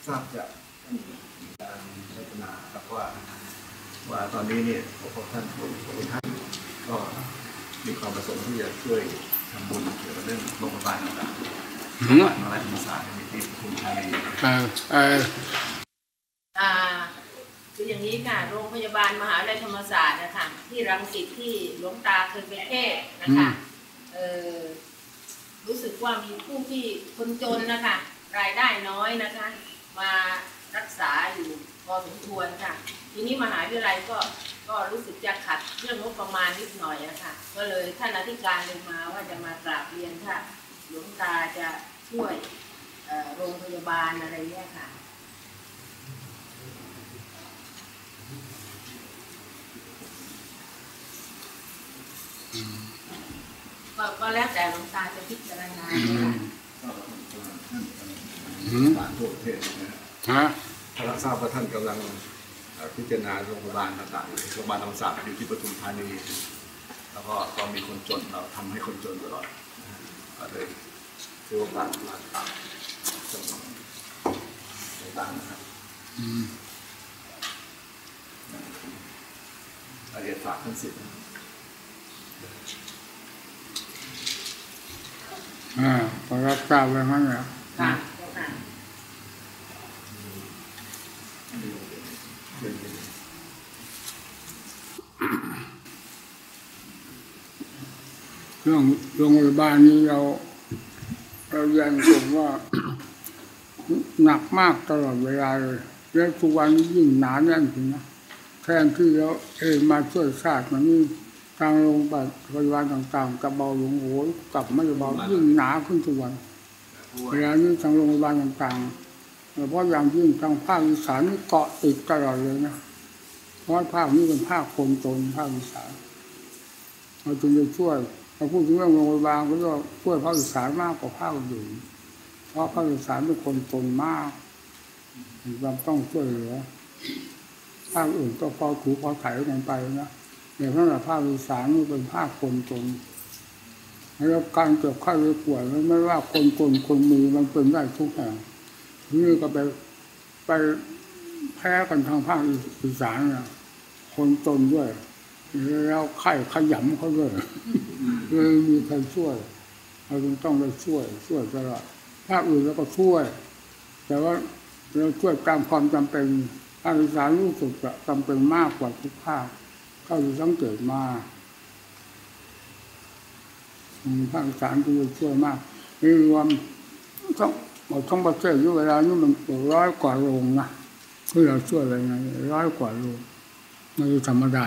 ทราบจากการพัฒนาครับว่าตอนนี้เนี่ยพวกท่านก็มีความประสงค์ที่จะช่วยทำบุญเกี่ยวกับเรื่องโรงพยาบาลต่างๆโรงพยาบาลมหาธรรมศาสตร์ในที่ปทุมธานีคืออย่างนี้ค่ะโรงพยาบาลมหาวิทยาลัยธรรมศาสตร์นะคะที่รังสิตที่หลวงตาเคยไปเทศนะคะรู้สึกว่ามีผู้ที่คนจนนะคะรายได้น้อยนะคะมารักษาอยู่พอสมควรค่ะทีนี้มหาวิทยาลัยก็รู้สึกจะขัดเรื่องงบประมาณนิดหน่อยนะคะก็เลยท่านอธิการเลยมาว่าจะมากราบเรียนค่ะหลวงตาจะช่วยโรงพยาบาลอะไรเนี่ยค่ะก็แล้วแต่หลวงตาจะพิจารณาผ่านทั่วประเทศนะถ้าทราบว่าท่านกำลังพิจารณาโรงพยาบาลต่างๆโรงพยาบาลธรรมศาสตร์อยู่ที่ปทุมธานีแล้วก็มีคนจนเราทำให้คนจนตลอดก็เลยคือโอกาสมาต่างนะครับเรียนฝากท่านสิทธิ์ขอรับทราบไว้มั้งเนี่ยเรื่องโรงพยาบาลนี้เราเรียนผมว่าหนักมากตลอดเวลาเลยแล้วทุกวันนี้ยิ่งหนาแน่นจริงนะแทนที่เรามาช่วยชาติมันนี่ทางโรงพยาบาลต่างๆกับเบาหลวงโหกับไม่เบายิ่งหนาขึ้นทุกวันเวลานี้ทางโรงพยาบาลต่างๆเพราะอย่างยิ่งทางภาคอีสานนี่เกาะติดตลอดเลยนะเพราะภาคนี้เป็นภาคคนจนภาคอีสานเราจึงจะช่วยเราพูดถึงเรื่องโรงพยาบาลก็ช่วยภาคอีสานมากกว่าภาคอื่นเพราะภาคอีสานเป็นคนจนมากเราต้องช่วยเหลือภาคอื่นก็พอถูพอไถกันไปนะแต่สำหรับภาคอีสานนี่เป็นภาคคนจนแล้วการเจ็บไข้ได้ป่วยไม่ว่าคนจนคนมีมันเป็นได้ทุกแห่งนี่ก็ไปแพ้กันทางภาคอีสานนะคนจนด้วยแล้วไข้ขยำเขาด้วยเลยมีใครช่วยเราต้องไปช่วยตลอดภาคอื่นแล้วก็ช่วยแต่ว่าเราช่วยตามความจำเป็นภาคอีสานรู้สึกจะจำเป็นมากกว่าทุกภาคก็อยู่สังเกตมาภาคอีสานจะช่วยมากนี่รวมทั้งประเทศอยู่เวลานี้มัน100 กว่าโรงนะที่เราช่วยอะไรไง100 กว่าโรงไม่ธรรมดา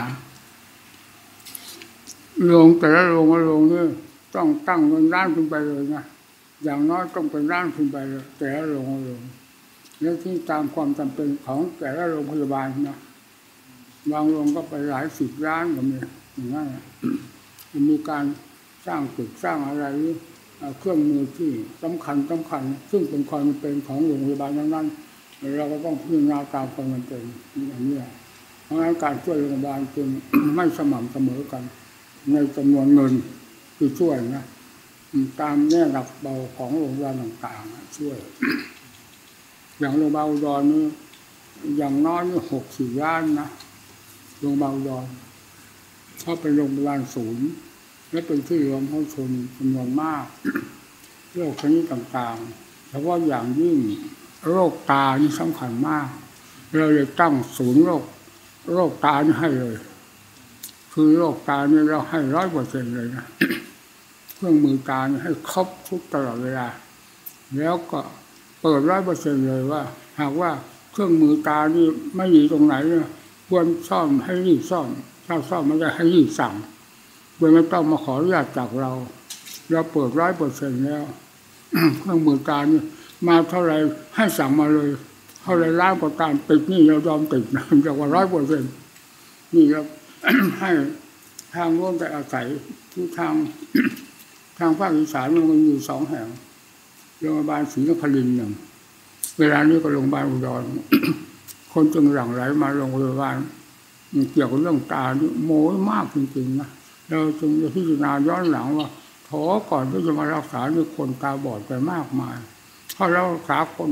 โรงแต่ละโรงนี่ต้องตั้งเงินล้านขึ้นไปเลยนะอย่างน้อยต้องเป็นล้านขึ้นไปเลยแต่ละโรงแล้วที่ตามความจำเป็นของแต่ละโรงพยาบาลนะบางโรงก็ไปหลาย10 ล้านก็มีอย่างนั้นมีการสร้างตึกสร้างอะไรเครื่องมือที่สำคัญซึ่งเป็นความจำเป็นของโรงพยาบาลนั้นเราก็ต้องพิจารณาตามความจำเป็นอย่างนี้เพราะงั้นการช่วยโรงพยาบาลจึงไม่สม่ำเสมอกันในจำนวนเงินที่ช่วยนะตามแง่หลักเบาของโรงพยาบาลต่างๆช่วยอย่างโรงพยาบาลอุดรนี่อย่างน้อยนี่60 ล้านนะโรงพยาบาลอุดรเพราะเป็นโรงพยาบาลศูนย์และเป็นที่รวมของชนจำนวนมากโรคชนิดต่างๆเฉพาะอย่างยิ่งโรคตานี่สำคัญมากเราเลยตั้งศูนย์โรคตานี่ให้เลยคือโรคตานี่เราให้ 100% เลยนะเครื่องมือตานี่ให้ครบทุกตลอดเวลาแล้วก็เปิด 100% เลยว่าหากว่าเครื่องมือตานี่ไม่ดีตรงไหนเนี่ยควรซ่อมให้รีบซ่อมถ้าซ่อมไม่ได้ให้รีบสั่งโดยไม่ต้องมาขออนุญาตจากเราเปิด 100% แล้วเครื่องมือตานี่มาเท่าไรให้สั่งมาเลยเท่าไรล้านก็ตามติดนี่เรายอมติดนะจากว่า 100% นี่ครับให้ทางร่วมไปอาศัยที่ทางภาคอีสานมันอยู่2 แห่งโรงพยาบาลศรีนครินทร์1เวลานี้ก็โรงพยาบาลอุดรคนจึงหลั่งไหลมาโรงพยาบาลเกี่ยวกับเรื่องตานี่โม้มากจริงๆนะเราจึงจะพิจารณาย้อนหลังว่าก่อนที่จะมารักษาเนี่ยคนตาบอดไปมากมายเพราะเรารักษาคน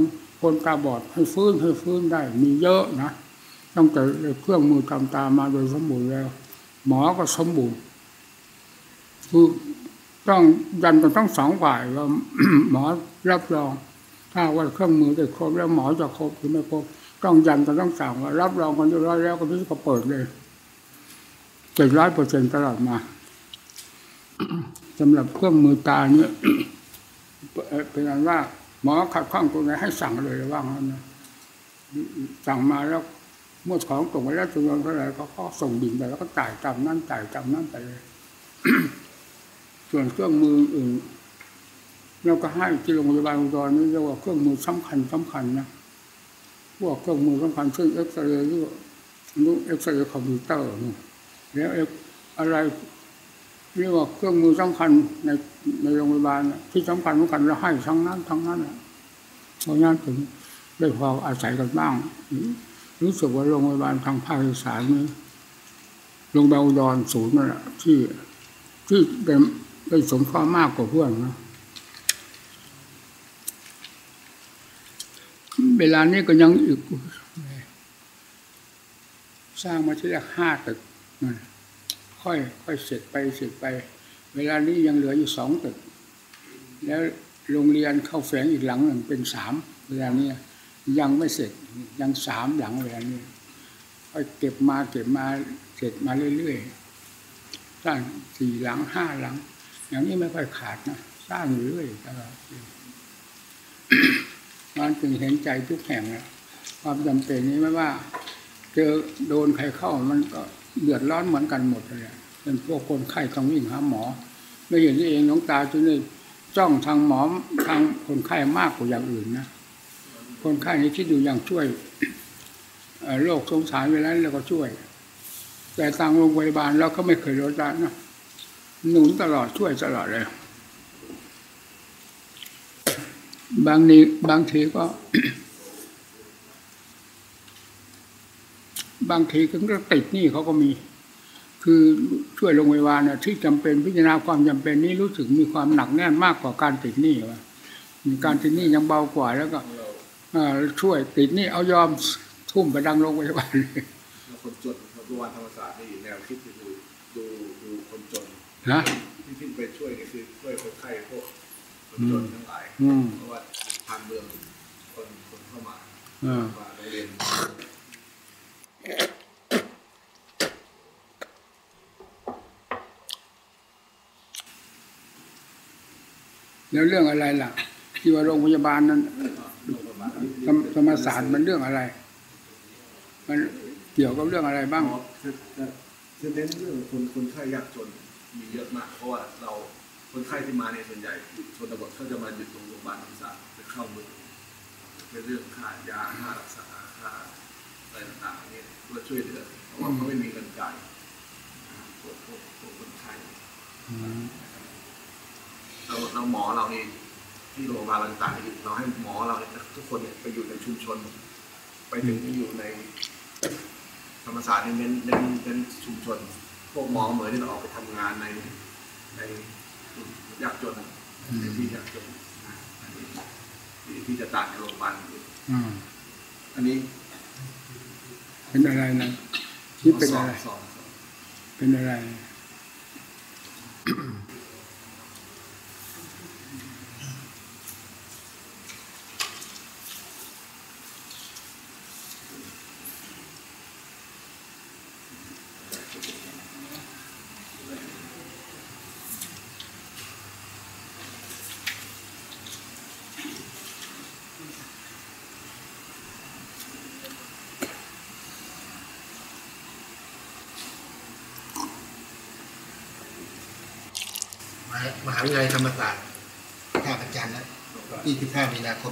คนตาบอดให้ฟื้นได้มีเยอะนะตั้งแต่เครื่องมือทำตามาโดยสมบูรณ์แล้วหมอก็สมบูรณ์คือต้องยันกันทั้งสองฝ่ายว่า หมอรับรองถ้าว่าเครื่องมือได้ครบแล้วหมอจะครบหรือไม่ครบต้องยันกันทั้งสามว่ารับรองกันเรียบร้อยแล้วก็ที่ก็เปิดเลย700%ตลอดมาสำหรับเครื่องมือตาเนี่ย เป็นอันว่าหมอขัดข้องตรงไหนให้สั่งเลยว่างั้นนะสั่งมาแล้วเมื่อของตกไปแล้วจำนวนเท่าไหร่ก็ส่งบินไปแล้วก็จ่ายตามนั้นไปเลย ส่วนเครื่องมืออื่นเราก็ให้ที่โรงพยาบาลอุดรนี่เรียกว่าเครื่องมือสำคัญนะพวกเครื่องมือสำคัญเช่นเอ็กซเรย์หรือเอ็กซเรย์คอมพิวเตอร์แล้วอะไรเรียกว่าเครื่องมือสำคัญในโรงพยาบาลที่สำคัญเราให้ทั้งนั้นเพราะงั้นถึงได้พออาศัยกันบ้างรู้สึกว่าโรงพยาบาลทางภาคอีสานนี้โรงพยาบาลอุดรศูนย์นั่นแหละที่ได้สมควรมากกว่าเพื่อนนะเวลานี้ก็ยังอีกสร้างมาที่แรก5 ตึกค่อยเสร็จไปเวลานี้ยังเหลืออยู่2 ตึกแล้วโรงเรียนเข้าแฝงอีกหลังหนึ่งเป็น3เวลานี้ยังไม่เสร็จยัง3 หลังเวลานี้ค่อยเก็บมาเสร็จมาเรื่อยๆสร้าง4 หลัง5 หลังอย่างนี้ไม่ค่อยขาดนะสร้างอยู่เรื่อยตลอดมันจึงเห็นใจทุกแห่งนะความจำเป็นนี้ไม่ว่าเจอโดนใครเข้ามันก็เดือดร้อนเหมือนกันหมดเลยเป็นพวกคนไข้ต้องวิ่งหาหมอไม่เห็นเองน้องตาจนเลยจ้องทางหมอทางคนไข้มากกว่าอย่างอื่นนะคนไข้นี้คิดดูอย่างช่วยโรคสงสารเวลาเราก็ช่วยแต่ทางโรงพยาบาลเราก็ไม่เคยลดละนะหนุนตลอดช่วยตลอดเลยบางทีก็ บางทีก็ติดหนี้เขาก็มีคือช่วยโรงพยาบาลนะที่จำเป็นพิจารณาความจำเป็นนี้รู้สึกมีความหนักแน่นมากกว่าการติดหนี้ว่าการติดหนี้ยังเบากว่าแล้วก็ช่วยติดหนี้เอายอมทุ่มไปดังโรงพยาบาลเลยคนจนโรงพยาบาลธรรมศาสตร์นี่แนวคิดดูคนจนนะที่ขึ้นไปช่วยก็คือช่วยคนไข้พวกคนจนทั้งหลายเพราะว่าทางเมืองคนเข้ามาโรงเรียนแล้วเรื่องอะไรล่ะที่ว่าโรงพยาบาลนั้นธรรมศาสตร์มันเรื่องอะไรมันเกี่ยวกับเรื่องอะไรบ้างจะเน้นเรื่องคนไข้ยากจนมีเยอะมากเพราะว่าเราคนไข้ที่มาในส่วนใหญ่ชนบทเขาจะมาอยู่ตรงโรงพยาบาลธรรมศาสตร์จะเข้าเมืองเป็นเรื่องค่ายาค่ารักษาค่าอะไรต่างๆเนี่ยเพื่อช่วยเหลือเพราะว่าเขาไม่มีเงินจ่ายพวกคนไข้เราหมอเรานี่ที่โรงพยาบาลต่างๆเราให้หมอเราทุกคนเนี่ยไปอยู่ในชุมชนไปถึงอยู่ในธรรมศาสตร์เน้นชุมชนพวกหมอเหมือนที่เราออกไปทำงานในยากจนในที่ยากจนที่จะต่างจากโรงพยาบาลอันนี้เป็นอะไรนะที่เป็นอะไรเป็นอะไรมหาวิทยาลัยธรรมศาสตร์ท่าพระจันทร์นะที่15 มีนาคม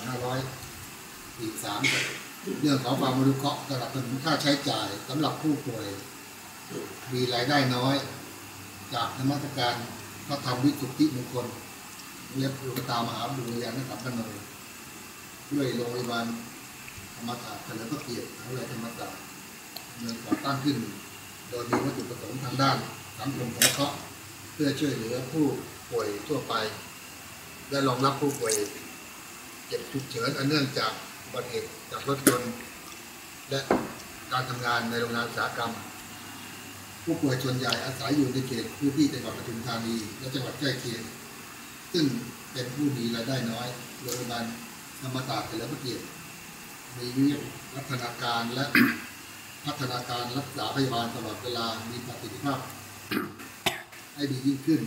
2543เรื่องของความอนุเคราะห์สำหรับเป็นค่าใช้จ่ายสำหรับผู้ป่วยมีรายได้น้อยจากนมัสการพระธรรมวิสุทธิมงคลเรียกลูกตามหาบุญญาณสัมปันโนด้วยโรงพยาบาลธรรมศาสตร์เฉลิมพระเกียรติมหาวิทยาลัยธรรมศาสตร์เมืองก่อตั้งขึ้นโดยมีวัตถุประสงค์ทางด้านสังคมสงเคราะห์เพื่อช่วยเหลือผู้ป่วยทั่วไปและรองรับผู้ป่วยเจ็บฉุกเฉินอันเนื่องจากอุบัติเหตุจากรถยนต์และการทำงานในโรงงานอุตสาหกรรมผู้ป่วยส่วนใหญ่อาศัยอยู่ในเขตพื้นที่จังหวัดปทุมธานีและจังหวัดใกล้เคียงซึ่งเป็นผู้มีรายได้น้อยโรงพยาบาลธรรมศาสตร์เฉลิมพระเกียรติมีวิวัฒนาการและพัฒนาการรักษาพยาบาลตลอดเวลามีประสิทธิภาพให้ดียิ่งขึ้น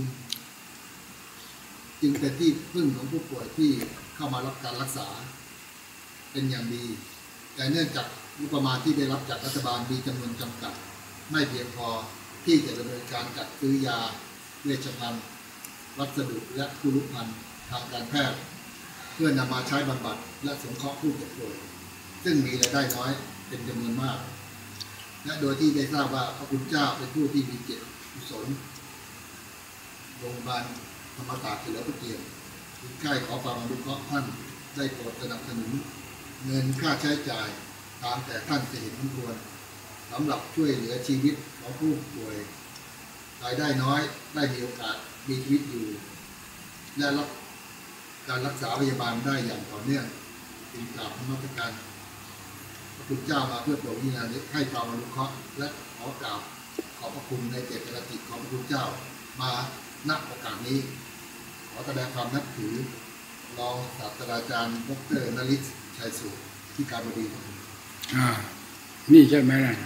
จึงเป็นที่พึ่งของผู้ป่วยที่เข้ามารับการรักษาเป็นอย่างดีแต่เนื่องจากงบประมาณที่ได้รับจากรัฐบาลมีจำนวนจำกัดไม่เพียงพอที่จะดำเนินการจัดซื้อยาเวชภัณฑ์วัสดุและคุรุภัณฑ์ทางการแพทย์เพื่อนำมาใช้บำบัดและสงเคราะห์ผู้เจ็บป่วยซึ่งมีรายได้น้อยเป็นจำนวนมากและโดยที่ได้ทราบว่าพระคุณเจ้าเป็นผู้ที่มีเจตกุศลโรงพยาบาลธรรมศาสตร์เฉลิมพระเกียรติจึงใกล้ขอความอนุเคราะห์ท่านได้โปรดสนับสนุนเงินค่าใช้จ่ายตามแต่ท่านจะเห็นควรสำหรับช่วยเหลือชีวิตของผู้ป่วยรายได้น้อยได้มีโอกาสมีชีวิตอยู่และรับการรักษาพยาบาลได้อย่างต่อเนื่องจึงกราบนมัสการพระคุณเจ้ามาเพื่อโปรดวิญญาณให้ความอนุเคราะห์และขอกราบขอบพระคุณในเจตนาจิตของพระคุณเจ้ามาณโอกาสนี้ขอแสดงความนับถือรองศาสตราจารย์ดร.นฤทธิ์ชัยสุขที่การบดีนี่ใช่ไหมล่ะ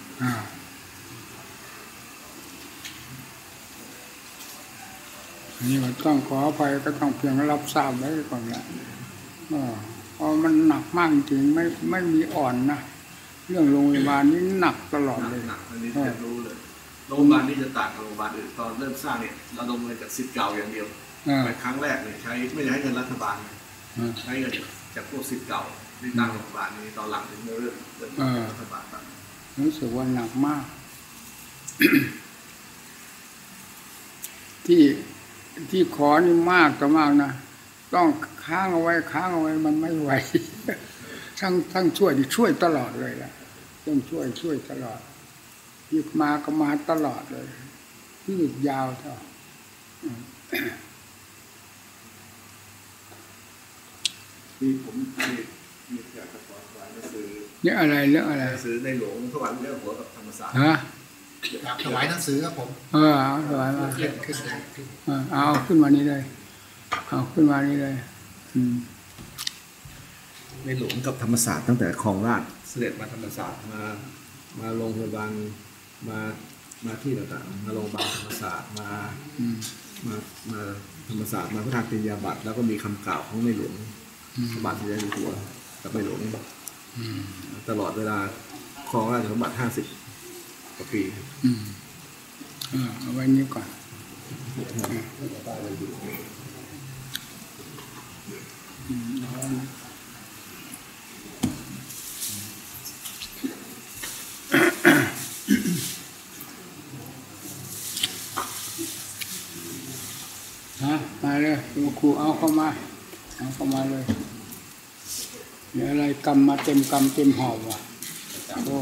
อันนี้มันต้องขออภัยก็ต้องเพียงรับทราบไว้ก่อนแหละเพราะมันหนักมากจริงไม่มีอ่อนนะเรื่องโรงพยาบาลนี้หนักตลอดเลยหนักอันนี้จะรู้เลยโรงพยาบาลนี้จะต่างกับโรงพยาบาลอื่นตอนเริ่มสร้างเนี่ยเราลงเงินจากสิทธิ์เก่าอย่างเดียวแต่ครั้งแรกเนี่ยใช้ไม่ได้ให้เงินรัฐบาลใช้เงินจากพวกสิทธิ์เก่าที่ตั้งโรงพยาบาลนี้ตอนหลังถึงเริ่มรัฐบาลตั้งรู้สึกว่าหนักมาก ที่ขอนี่มากต่อมากนะต้องค้างเอาไว้มันไม่ไหว ทั้งช่วยตลอดเลยล่ะต้องช่วยตลอดยึดมาก็มาตลอดเลยยืดยาวเท่าที่ผมมีอยากจะขอถวายหนังสือเนี่ยอะไรเรื่องอะไรหนังสือในหลวงถวายเรื่องหัวกับธรรมศาสตร์ถวายหนังสือครับผมถวายมาเอาขึ้นมานี้เลยในหลวงกับธรรมศาสตร์ตั้งแต่คลองราชเสด็จมาธรรมศาสตร์มาโรงพยาบาลมาที่ต่างๆมาโรงพยาบาลธรรมศาสตร์มาธรรมศาสตร์มาพระทานปริญญาบัตรแล้วก็มีคำกล่าวของในหลวงพระบาทสมเด็จพระเจ้าอยู่หัวกับในหลวงตลอดเวลาครองราชสมบัติ50 กว่าปีเอาไว้นี้ก่อนมาเลยครูเอาเข้ามาเลยมีอะไรกำมาเต็มหอบว่ะโอ้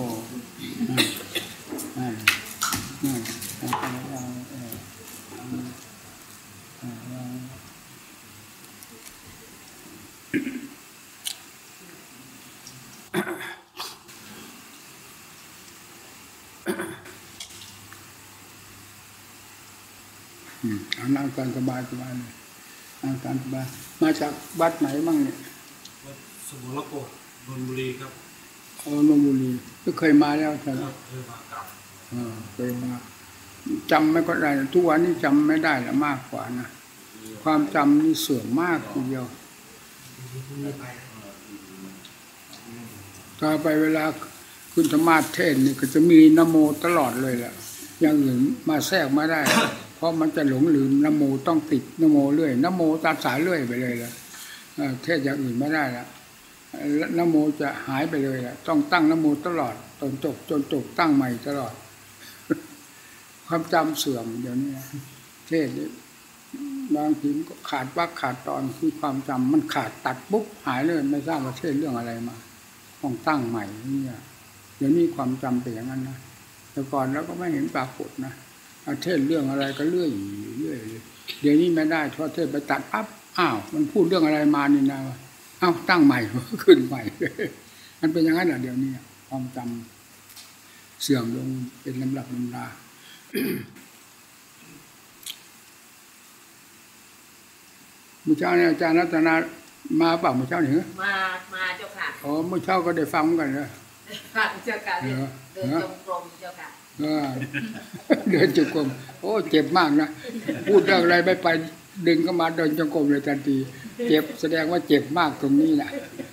นั่งกันสบายเลยนั่งกันสบายมาจากวัดไหนบ้างเนี่ยวัดสมุทรโกศนนทบุรีครับนนทบุรีก็เคยมาแล้วใช่ไหมเคยมากับเคยมาจำไม่ก็ได้ทุกวันนี้จำไม่ได้ละมากกว่านะความจำนี่เสื่อมมากทีเดียวต่อไปเวลาคุณธรรมาเทศนี่ก็จะมีนะโมตลอดเลยแหละอย่างอื่นมาแทรกไม่ได้เพราะมันจะหลงลืมนะโมต้องติดนะโมเรื่อยนะโมตัดสายเรื่อยไปเลยละเทศอย่างอื่นไม่ได้ละนะโมจะหายไปเลยละต้องตั้งนะโมตลอดจนจบตั้งใหม่ตลอดความจำเสื่อมเดี๋ยวนี้เทศบางทีก็ขาดว่าขาดตอนคือความจำมันขาดตัดปุ๊บหายเลยไม่ทราบว่าเทศเรื่องอะไรมาต้องตั้งใหม่เนี่ยเดี๋ยวนี้ความจำเป็นอย่างนั้นนะแต่ก่อนแล้วก็ไม่เห็นปรากฏนะเทศเรื่องอะไรก็เรื่อยเดี๋ยวนี้ไม่ได้เพราะเทศไปตัดปั๊บอ้าวมันพูดเรื่องอะไรมานี่นะเอ้าตั้งใหม่ ขึ้นใหม่ มันเป็นอย่างนั้นแหละเดี๋ยวนี้ความจำเสื่อมลงเป็นลำดับลำดา เมื่อเช้าเนี่ยอาจารย์รัตนามาเปล่าเมื่อเช้านี่เหรอมาเจ้าค่ะอ๋อเมื่อเช้าก็ได้ฟังเหมือนกันเลยค่ะเจ้าค่ะเดินจงกรมเจ้าค่ะเดินจงกรมโอ้เจ็บมากนะพูดเรื่องอะไรไม่ไปดึงก็มาเดินจงกรมเลยทันทีเจ็บแสดงว่าเจ็บมากตรงนี้แหละ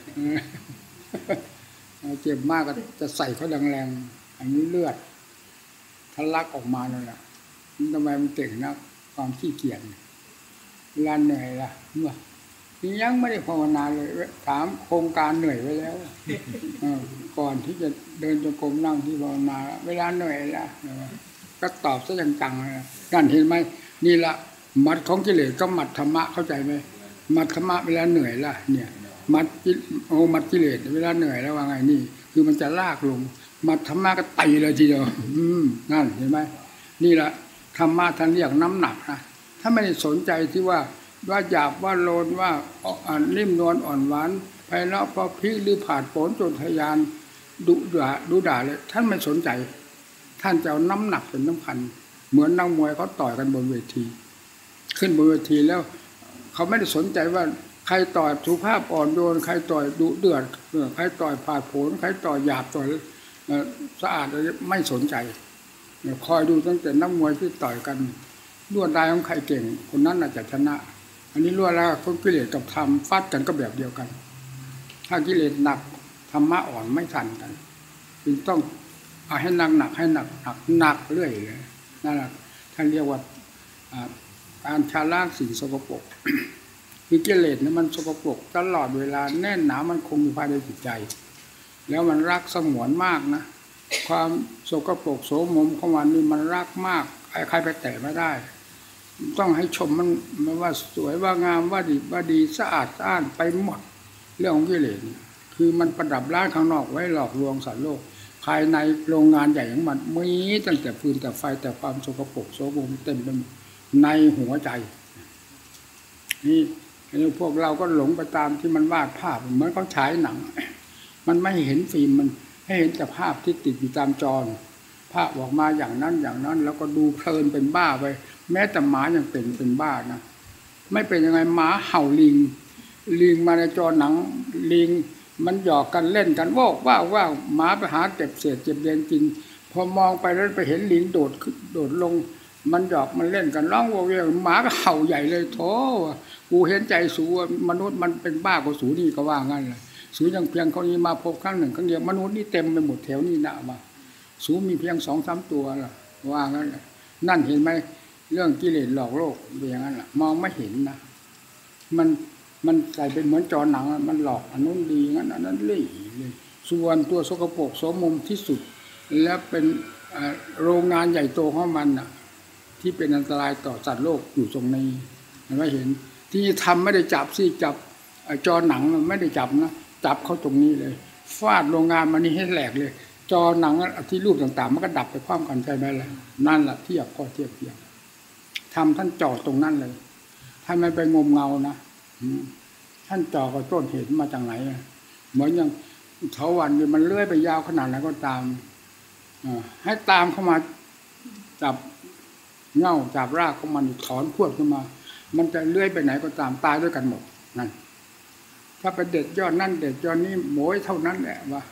เจ็บมากก็จะใส่เขาแรงๆอันนี้เลือดทะลักออกมาเลยล่ะทำไมมันเก่งนะความขี้เกียจเวลาเหนื่อยล่ะเมื่อยังไม่ได้ภาวนาเลยถามโครงการเหนื่อยไว้แล้วก่อนที่จะเดินจงกรมนั่งที่ภาวนาเวลาเหนื่อยล่ะก็ตอบซะจังๆเลยนั่นเห็นไหมนี่ละมัดของกิเลสก็มัดธรรมะเข้าใจไหมมัดธรรมะเวลาเหนื่อยล่ะเนี่ยมัดกิเลสเวลาเหนื่อยแล้วว่าไงนี่คือมันจะลากลงมัดธรรมะก็ตีเลยทีเดียวนั่นเห็นไหมนี่ละธรรมะท่านเรียกน้ำหนักนะถ้าไม่ได้สนใจที่ว่าหยาบว่าโลนว่านิ่มนวลอ่อนหวานไพเราะเพราะพริกหรือผาดโผนจนทยานดุด่าเลยท่านไม่สนใจท่านจะเอาน้ำหนักเป็นสำคัญเหมือนนักมวยเขาต่อยกันบนเวทีขึ้นบนเวทีแล้วเขาไม่ได้สนใจว่าใครต่อยสุภาพอ่อนโยนใครต่อยดุเดือดใครต่อยผาดโผนใครต่อยหยาบต่อยสะอาดไม่สนใจคอยดูตั้งแต่นักมวยที่ต่อยกันลวดลายของใครเก่งคนนั้นน่าจะชนะอันนี้ลวดลายของกิเลสกับธรรมฟาดกันก็แบบเดียวกันถ้ากิเลสหนักธรรมะอ่อนไม่ทันกันจึงต้องเอาให้หนักให้หนักเรื่อยเลยนั่นแหละท่านเรียกว่าการชาล้างสิ่งสกปรก คือกิเลสเนี่ยมันสกปรกตลอดเวลาแน่นหนามันคงอยู่ภายในจิตใจแล้วมันรักสงวนมากนะความสกปรกโสมมของมันนี่มันรักมากใครไปแตะไม่ได้ต้องให้ชมมันว่าสวยว่างามว่าดีสะอาดไปหมดเรื่องของกิเลสคือมันประดับร้านข้างนอกไว้หลอกลวงสัตว์โลกภายในโรงงานใหญ่ของมันมีตั้งแต่ฟืนแต่ไฟแต่ความสกปรกโสมมเต็มไปหมดในหัวใจนี่พวกเราก็หลงไปตามที่มันวาดภาพเหมือนเขาฉายหนังมันไม่เห็นฟิล์มมันให้เห็นแต่ภาพที่ติดอยู่ตามจอภาพออกมาอย่างนั้นแล้วก็ดูเพลินเป็นบ้าไปแม้แต่หมายังเป็นบ้านะไม่เป็นยังไงหมาเห่าลิงมาในจอหนังลิงมันหยอกกันเล่นกันว่าหมาไปหาเก็บเศษเก็บเลียนกินพอมองไปแล้วไปเห็นลิงโดดลงมันหยอกมันเล่นกันร้องโวยวายหมาก็เห่าใหญ่เลยโธ่กูเห็นใจสูมนุษย์มันเป็นบ้ากว่าสูนี่ก็ว่างั้นเลยสูยังเพียงเขานี้มาพบครั้งหนึ่งครั้งเดียวมนุษย์นี่เต็มไปหมดแถวนี้นะมาสูมีเพียง 2-3 ตัวล่ะว่างั้นนั่นเห็นไหมเรื่องกิเลสหลอกโลกเป็นอย่างนั้นล่ะมองไม่เห็นนะมันใส่เป็นเหมือนจอหนังมันหลอกอันนู้นดีงั้นอันนั้นเลยส่วนตัวสกปรกโสมมที่สุดและเป็นโรงงานใหญ่โตของมันน่ะที่เป็นอันตรายต่อสัตว์โลกอยู่ตรงนี้ไม่เห็นที่ทำไม่ได้จับจอหนังมันไม่ได้จับนะจับเข้าตรงนี้เลยฟาดโรงงานมันนี่ให้แหลกเลยจอหนังที่รูปต่างๆมันก็ดับไปพร้อมกันใช่ไหมล่ะนั่นแหละเทียบทำท่านจ่อตรงนั้นเลยท่านไม่ไปงมเงานะท่านจ่อกับต้นเหตุมาจากไหนเหมือนอย่างเถาวัลย์มันเลื่อยไปยาวขนาดไหนก็ตามให้ตามเข้ามาจับเง่าจับรากของมันถอนพวดขึ้นมามันจะเลื่อยไปไหนก็ตามตายด้วยกันหมดนั่นถ้าไปเด็ดยอดนั่นเด็ดยอดนี้โหยเท่านั้นแหละว่า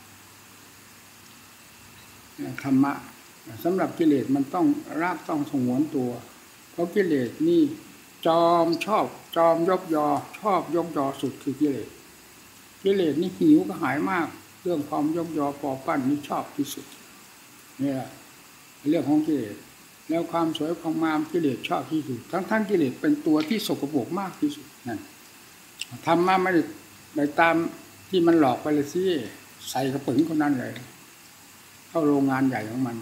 ธรรมะสำหรับกิเลสมันต้องรากต้องสงวนตัวเพราะกิเลสนี่จอมยกยอชอบยกยอสุดคือกิเลสนี่หิวก็หายมากเรื่องความยกยอปอปั้นนี่ชอบที่สุดนี่แหละเรื่องของกิเลสแล้วความสวยความงามกิเลสชอบที่สุดทั้งกิเลสเป็นตัวที่สกปรกมากที่สุดนั่นธรรมะไม่ได้ตามที่มันหลอกไปเลยสิใส่กระปึ๋งคนนั้นเลยเข้าโรงงานใหญ่ของมัน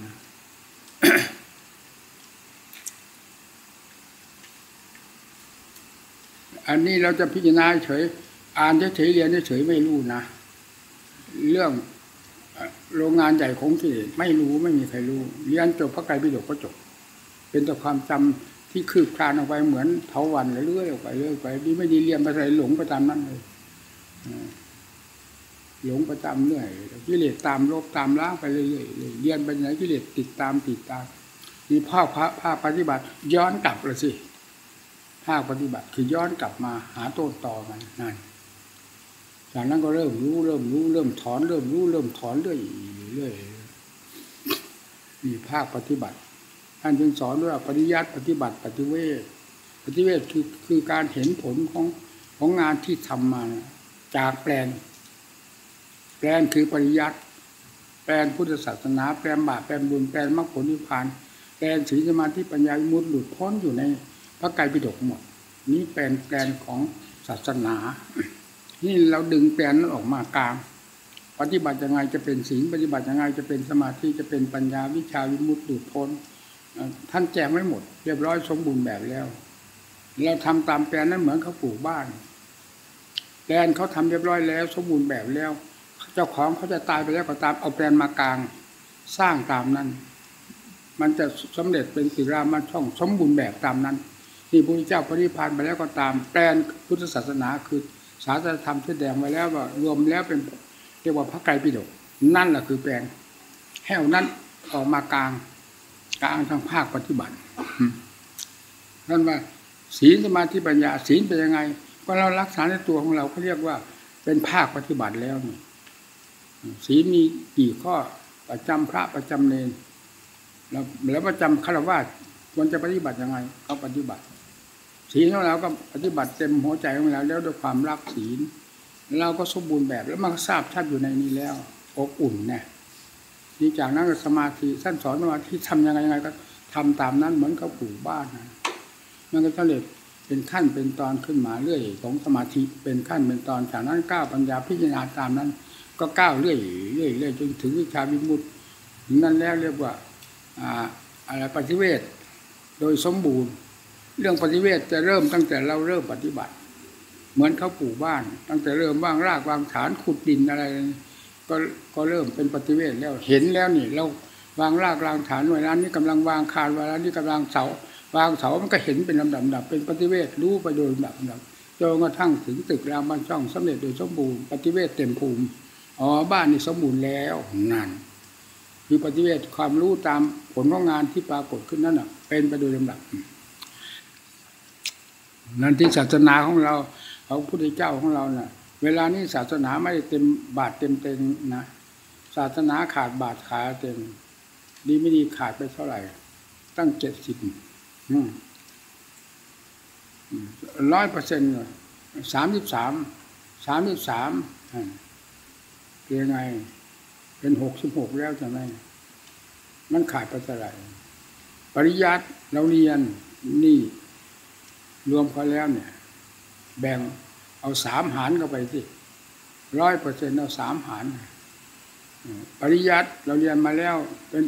อันนี้เราจะพิจารณาเฉยอ่านเฉยเรียนเฉยไม่รู้นะเรื่องโรงงานใหญ่ของกิเลสไม่รู้ไม่มีใครรู้เรียนจบพระไตรปิฎกก็จบเป็นแต่ความจำที่คืบคลานออกไปเหมือนเถาวัลย์เรื่อยออกไปดีไม่ดีเรียนไปใส่หลงไปตามนั้นเลยหลงประจำเรื่อยกิเลสตามลบตามล้างไปเรื่อยๆเรียนไปไหนกิเลสติดตามนี่ภาคปฏิบัติย้อนกลับเลยสิภาคปฏิบัติคือย้อนกลับมาหาต้นตอมันนั่นจากนั้นก็เริ่มรู้เริ่มถอนเริ่มรู้เริ่มถอนเรื่อยนี่ภาคปฏิบัติท่านจึงสอนว่าปริยัติปฏิบัติปฏิเวทคือการเห็นผลของงานที่ทำมาจากแปลนคือปริยัติแปลนพุทธศาสนาแปลนบาปแปลนบุญแปลนมรรคผลนิพพานแปลนศีลสมาธิปัญญาวิมุตติหลุดพ้นอยู่ในพระไตรปิฎกหมดนี้แปลนของศาสนานี่เราดึงแปลนนั้นออกมากลางปฏิบัติยังไงจะเป็นศีลปฏิบัติยังไงจะเป็นสมาธิจะเป็นปัญญาวิชาวิมุตติหลุดพ้นท่านแจงไว้หมดเรียบร้อยสมบูรณ์แบบแล้วเราทำตามแปลนนั้นเหมือนเขาปลูกบ้านแปลนเขาทำเรียบร้อยแล้วสมบูรณ์แบบแล้วเจ้าของเขาจะตายไปแล้วก็ตามเอาแปลนมากลางสร้างตามนั้นมันจะสำเร็จเป็นศิลามันช่องสมบูรณ์แบบตามนั้นที่พระพุทธเจ้าปฏิพานไปแล้วก็ตามแปลนพุทธศาสนาคือศาสนธรรมที่แสดงไว้แล้วว่ารวมแล้วเป็นเรียกว่าพระไตรปิฎกนั่นแหละคือแปลนแห้วนั้นออกมากลางทางภาคปฏิบัตินั่นว่าศีลสมาธิปัญญาศีลเป็นยังไงก็เรารักษาในตัวของเราเขาเรียกว่าเป็นภาคปฏิบัติแล้วนี่ศีลมีกี่ข้อประจำพระประจำเนรแล้วประจำฆราวาสควรจะปฏิบัติยังไงเขาปฏิบัติศีลของเราก็ปฏิบัติเต็มหัวใจของเราแล้วด้วยความรักศีลเราก็สมบูรณ์แบบแล้วมันทราบชัดอยู่ในนี้แล้วอบอุ่นเนี่ยนี่จากนั้นก็สมาธิท่านสอนว่าที่ทำยังไงก็ทำตามนั้นเหมือนเขาปลูกบ้านนะมันก็จะเลยเป็นขั้นเป็นตอนขึ้นมาเรื่อยของสมาธิเป็นขั้นเป็นตอนจากนั้นก้าวปัญญาพิจารณาตามนั้นก็ก้าวเรื่อยจนถึงวิชาวิมุตตินั่นแล้วเรียกว่าอะไรปฏิเวทโดยสมบูรณ์เรื่องปฏิเวทจะเริ่มตั้งแต่เราเริ่มปฏิบัติเหมือนเขาปลูกบ้านตั้งแต่เริ่มวางรากวางฐานขุดดินอะไรก็เริ่มเป็นปฏิเวทแล้วเห็นแล้วนี่เราวางรากวางฐานไว้แล้วนี่กำลังวางคานไว้แล้วนี่กำลังเสาวางเสามันก็เห็นเป็นลำดับเป็นปฏิเวทรู้ไปโดยลำดับจนกระทั่งถึงตึกรามบ้านช่องสำเร็จโดยสมบูรณ์ปฏิเวทเต็มภูมิบ้านนี่สมบูรณ์แล้วนั่นคือปฏิเวทความรู้ตามผลของงานที่ปรากฏขึ้นนั่นน่ะเป็นไปโดยลำดับนั่นที่ศาสนาของเราพระพุทธเจ้าของเราน่ะเวลานี้ศาสนาไม่ได้เต็มบาทเต็มเต็งนะศาสนาขาดบาทขาเต็มดีไม่ดีขาดไปเท่าไหร่ตั้ง70%100%เลย33เป็นยังไงเป็น66แล้วใช่ไหมมันขาดไปเท่าไหร่ปริยัติเราเรียนนี่รวมเขาแล้วเนี่ยแบ่งเอา3หารเข้าไปสิ100%เอา3หารปริยัติเราเรียนมาแล้วเป็น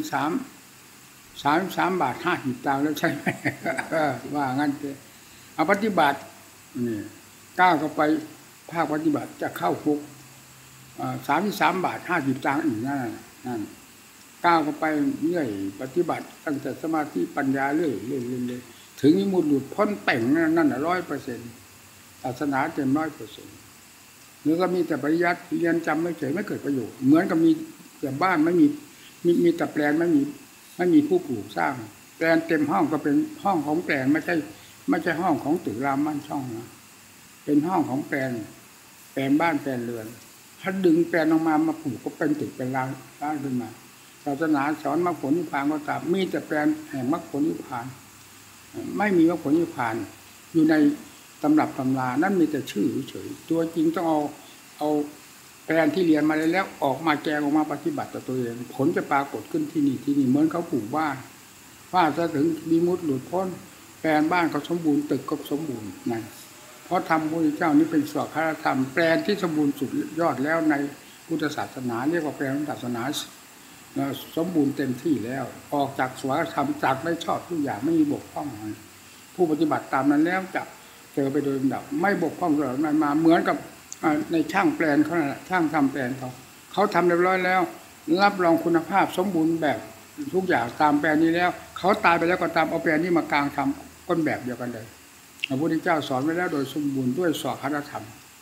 33 บาท 50 ตังค์แล้วใช่ไหมว่างั้นเอาปฏิบัตินี่ก้าวเข้าไปภาคปฏิบัติจะเข้าคุก33 บาท 50 ตังค์อีกนั่นก้าวเข้าไปเรื่อยปฏิบัติตั้งแต่สมาธิปัญญาเรื่อยถึงวิมุตติหลุดพ้นแต่งนั่นน่ะ 100% ศาสนาเต็ม 100%หรือก็มีแต่ปริยัติเรียนจำไม่เฉยไม่เกิดประโยชน์เหมือนกับมีแต่บ้านไม่มีแต่แปลนไม่มีผู้ปลูกสร้างแปลนเต็มห้องก็เป็นห้องของแปลนไม่ใช่ห้องของตึกรามบ้านช่องนะเป็นห้องของแปลนบ้านแปลนเรือนถ้าดึงแปลนออกมาปลูกก็เป็นตึกเป็นร้านขึ้นมาศาสนาสอนมรรคผลนิพพานก็ตามมีแต่แปลนแห่งมรรคผลนิพพานไม่มีมรรคผลนิพพานอยู่ในตำรับตำรานั่นมีแต่ชื่อเฉยตัวจริงต้องเอาแปลนที่เรียนมาแล้วออกมาแกงออกมาปฏิบัติต่อตัวเองผลจะปรากฏขึ้นที่นี่เหมือนเขาปลูกบ้านว่าจะถึงวิมุตติหลุดพ้นแปลนบ้านเขาสมบูรณ์ตึกก็สมบูรณ์นั่นเพราะธรรมพระพุทธเจ้านี่เป็นสวากาธรรมแปลนที่สมบูรณ์สุดยอดแล้วในพุทธศาสนาเรียกว่าแปลนศาสนาสมบูรณ์เต็มที่แล้วออกจากสวากาธรรมจากได้ชอบทุกอย่างไม่มีบกพร่องผู้ปฏิบัติตามนั้นแล้วจะเจอไปโดยลำดับไม่บกพร่องตลอดมาเหมือนกับในช่างแปลนเขาช่างทำแปลนเขาทำเรียบร้อยแล้วรับรองคุณภาพสมบูรณ์แบบทุกอย่างตามแปลนนี้แล้วเขาตายไปแล้วก็ตามเอาแปลนนี้มากลางทำก้นแบบเดียวกันเลยพระพุทธเจ้าสอนไว้แล้วโดยสมบูรณ์ด้วยสวากาธรรม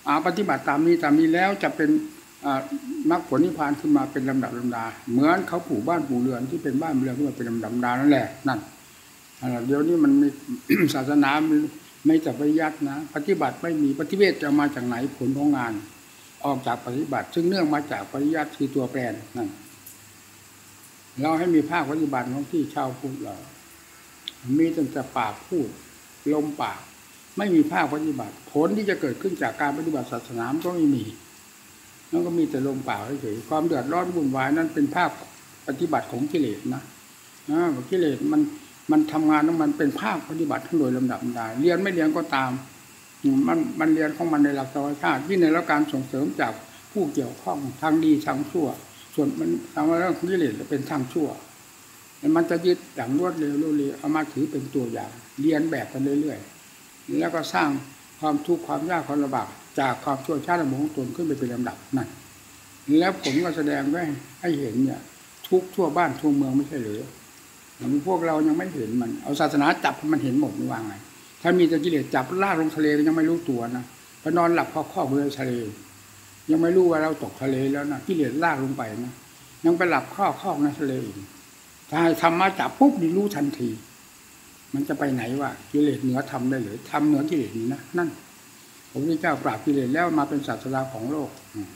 ปฏิบัติตามนี้แล้วจะเป็นมรรคผลนิพพานขึ้นมาเป็นลำดับลำดาเหมือนเขาปลูกบ้านปลูกเรือนที่เป็นบ้านเรือนขึ้นมาเป็นลำดับลำดานั่นแหละนั่นเดี๋ยวนี้มันมี ศาสนาไม่จะปริยัตินะปฏิบัติไม่มีปฏิเวทจะมาจากไหนผลของงานออกจากปฏิบัติซึ่งเนื่องมาจากปริยัติคือตัวแปรนั่นเราให้มีภาคปฏิบัติของที่ชาวพุทธเรามีตั้งแต่ปากพูดลมปากไม่มีภาคปฏิบัติผลที่จะเกิดขึ้นจากการปฏิบัติศาสนาก็ไม่มีนั่นก็มีแต่ลมปากเฉยๆความเดือดร้อนวุ่นวายนั้นเป็นภาคปฏิบัติของกิเลสนะกิเลสมันทำงานแล้วมันเป็นภาคปฏิบัติทั้งโดยลำดับได้เรียนไม่เรียนก็ตามมันเรียนของมันในหลักธรรมชาติที่ในแล้วการส่งเสริมจากผู้เกี่ยวข้องทางดีทางชั่วส่วนมันทางเรื่องของกิเลสเป็นทางชั่วมันจะยึดอย่างรวดเร็วเอามาถือเป็นตัวอย่างเรียนแบบกันเรื่อยๆแล้วก็สร้างความทุกข์ความยากความลำบากจากความชั่วช้าละโมงตนขึ้นไปเป็นลำดับนั่นแล้วผมก็แสดงไว้ให้เห็นเนี่ยทุกทั่วบ้านทั่วเมืองไม่ใช่หรือพวกเรายังไม่เห็นมันเอาศาสนาจับมันเห็นหมดไม่ว่าไงถ้ามีแต่กิเลสจับลากลงทะเลยังไม่รู้ตัวนะไปนอนหลับคอกๆบนทะเลยังไม่รู้ว่าเราตกทะเลแล้วนะกิเลสลากลงไปนะยังไปหลับคอกในทะเลอีกถ้าให้ธรรมะจับปุ๊บนี่รู้ทันทีมันจะไปไหนวะกิเลสเหนือธรรมได้หรือธรรมเหนือกิเลสนี่นะนั่นพระพุทธเจ้าปราบกิเลสแล้วมาเป็นศาสดาของโลก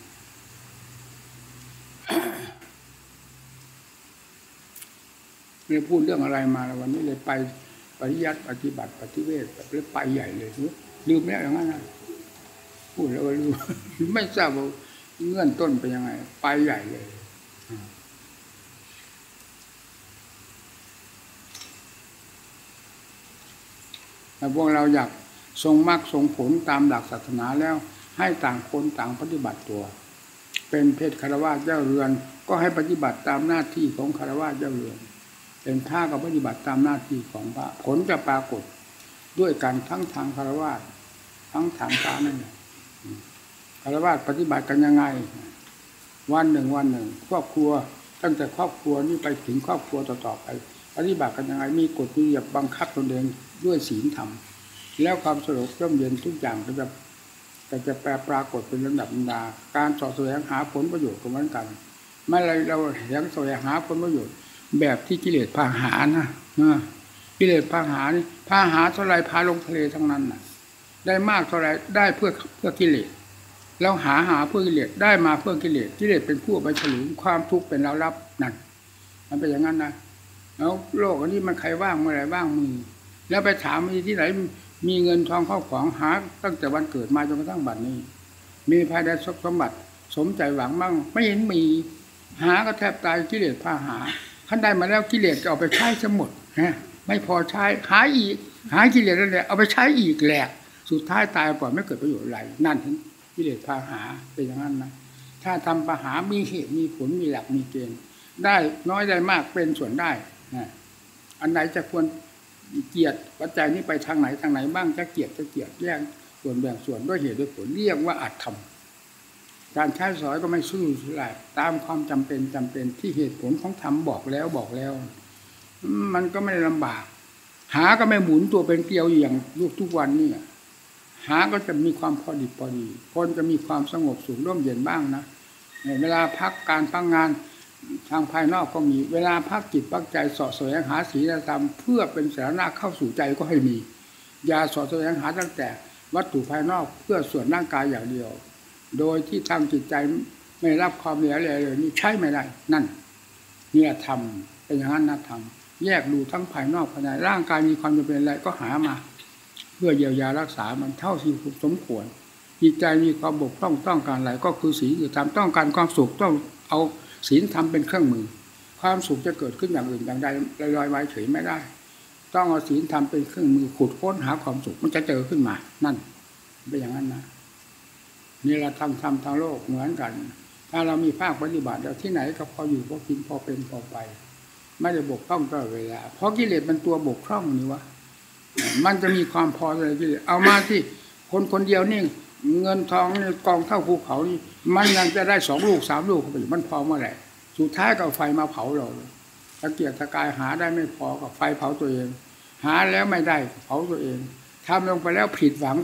ไม่พูดเรื่องอะไรมาแล้ววันนี้เลยไปปริยัติปฏิบัติปฏิเวทแบบเลยไปใหญ่เลยลืมแล้วอย่างนั้นนะพูดแล้วก็ลืมไม่ทราบว่าเงื่อนต้นเป็นยังไงไปใหญ่เลยแต่พวกเราอยากทรงมรรคทรงผลตามหลักศาสนาแล้วให้ต่างคนต่างปฏิบัติตัวเป็นเพศคฤหัสถ์เจ้าเรือนก็ให้ปฏิบัติตามหน้าที่ของคฤหัสถ์เจ้าเรือนเป็นพระก็ปฏิบัติตามหน้าที่ของพระผลจะปรากฏด้วยกันทั้งทางคฤหัสถ์ทั้งทางพระนั่นแหละคฤหัสถ์ปฏิบัติกันยังไงวันหนึ่งครอบครัวตั้งแต่ครอบครัวนี่ไปถึงครอบครัวต่อไปปฏิบัติกันยังไงมีกฎมีระเบียบบังคับตนเองด้วยศีลธรรมแล้วความสงบร่มเย็นทุกอย่างก็จะปรากฏเป็นลำดับลำดาการสอบแสวงหาผลประโยชน์ก็เหมือนกันไม่เราแสวงหาผลประโยชน์แบบที่กิเลสพาหานะกิเลสพาหานี่พาหาเท่าไรพาลงทะเลทั้งนั้นน่ะได้มากเท่าไรได้เพื่อกิเลสแล้วหาเพื่อกิเลสได้มาเพื่อกิเลสเป็นผู้ไปฉลุยความทุกข์เป็นเรารับนั่นมันเป็นอย่างนั้นนะแล้วโลกอันนี้มันใครว่างเมื่อไรว่างมือแล้วไปถามมีที่ไหนมีเงินทองเข้าของหาตั้งแต่วันเกิดมาจนกระทั่งบัดนี้มีภายในสมบัติสมใจหวังบ้างไม่เห็นมีหาก็แทบตายกิเลสพาหาขั้นได้มาแล้วกิเลสก็เอาไปใช้ซะหมดไม่พอใช้หาอีกหากิเลสนั่นแหละเอาไปใช้อีกแหลกสุดท้ายตายปล่อยไม่เกิดประโยชน์อะไรนั่นถึงกิเลสพาหาเป็นอย่างนั้นนะถ้าทำพาหามีเหตุมีผลมีหลักมีเกณฑ์ได้น้อยได้มากเป็นส่วนได้อันไหนจะควรเกียรติปัจจัยนี้ไปทางไหนบ้างจะเกียรติแยกส่วนแบ่งส่วนด้วยเหตุด้วยผลเรียกว่าอัตธรรมการใช้สอยก็ไม่สู้อะไรตามความจำเป็นที่เหตุผลของธรรมบอกแล้วมันก็ไม่ลำบากหาก็ไม่หมุนตัวเป็นเกลียวอย่างทุกวันนี่หาก็จะมีความพอดีคนจะมีความสงบสุขร่มเย็นบ้างนะเวลาพักการพักงานทางภายนอกก็มีเวลาพักจิตพักใจสอดแสวงหาศีลธรรมเพื่อเป็นสาระเข้าสู่ใจก็ให้มีอย่าสอดแสวงหาตั้งแต่วัตถุภายนอกเพื่อส่วนร่างกายอย่างเดียวโดยที่ทางจิตใจไม่รับความเหลือเลยนี่ใช้ไม่ได้นั่นนี่ธรรมเป็นอย่างนั้นนะธรรมแยกดูทั้งภายนอกภายในร่างกายมีความจำเป็นอะไรก็หามาเพื่อเยียวยารักษามันเท่าที่สมควรจิตใจมีความบกพร่องต้องการอะไรก็คือศีลคือธรรมต้องการความสุขต้องเอาศีลธรรมเป็นเครื่องมือความสุขจะเกิดขึ้นอย่างอื่นอย่างใดลอยไว้เฉยไม่ได้ต้องเอาศีลธรรมเป็นเครื่องมือขุดค้นหาความสุขมันจะเจอขึ้นมานั่นเป็นอย่างนั้นนะนี่เราทำทางโลกเหมือนกันถ้าเรามีภาคปฏิบัติแล้วที่ไหนก็พออยู่พอกินพอเป็นพอไปไม่ได้บกพร่องตลอดเวลาเพราะกิเลสมันตัวบกพร่องนี่วะมันจะมีความพออะไรกิเลสเอามาที่คนเดียวนี่เงินทองนี่กองเท่าภูเขานี่มันยังจะได้2 ลูก 3 ลูกไปมันพอเมื่อไหร่สุดท้ายก็ไฟมาเผาเราตะเกียกตะกายหาได้ไม่พอก็ไฟเผาตัวเองหาแล้วไม่ได้เผาตัวเองทำลงไปแล้วผิดหวังก็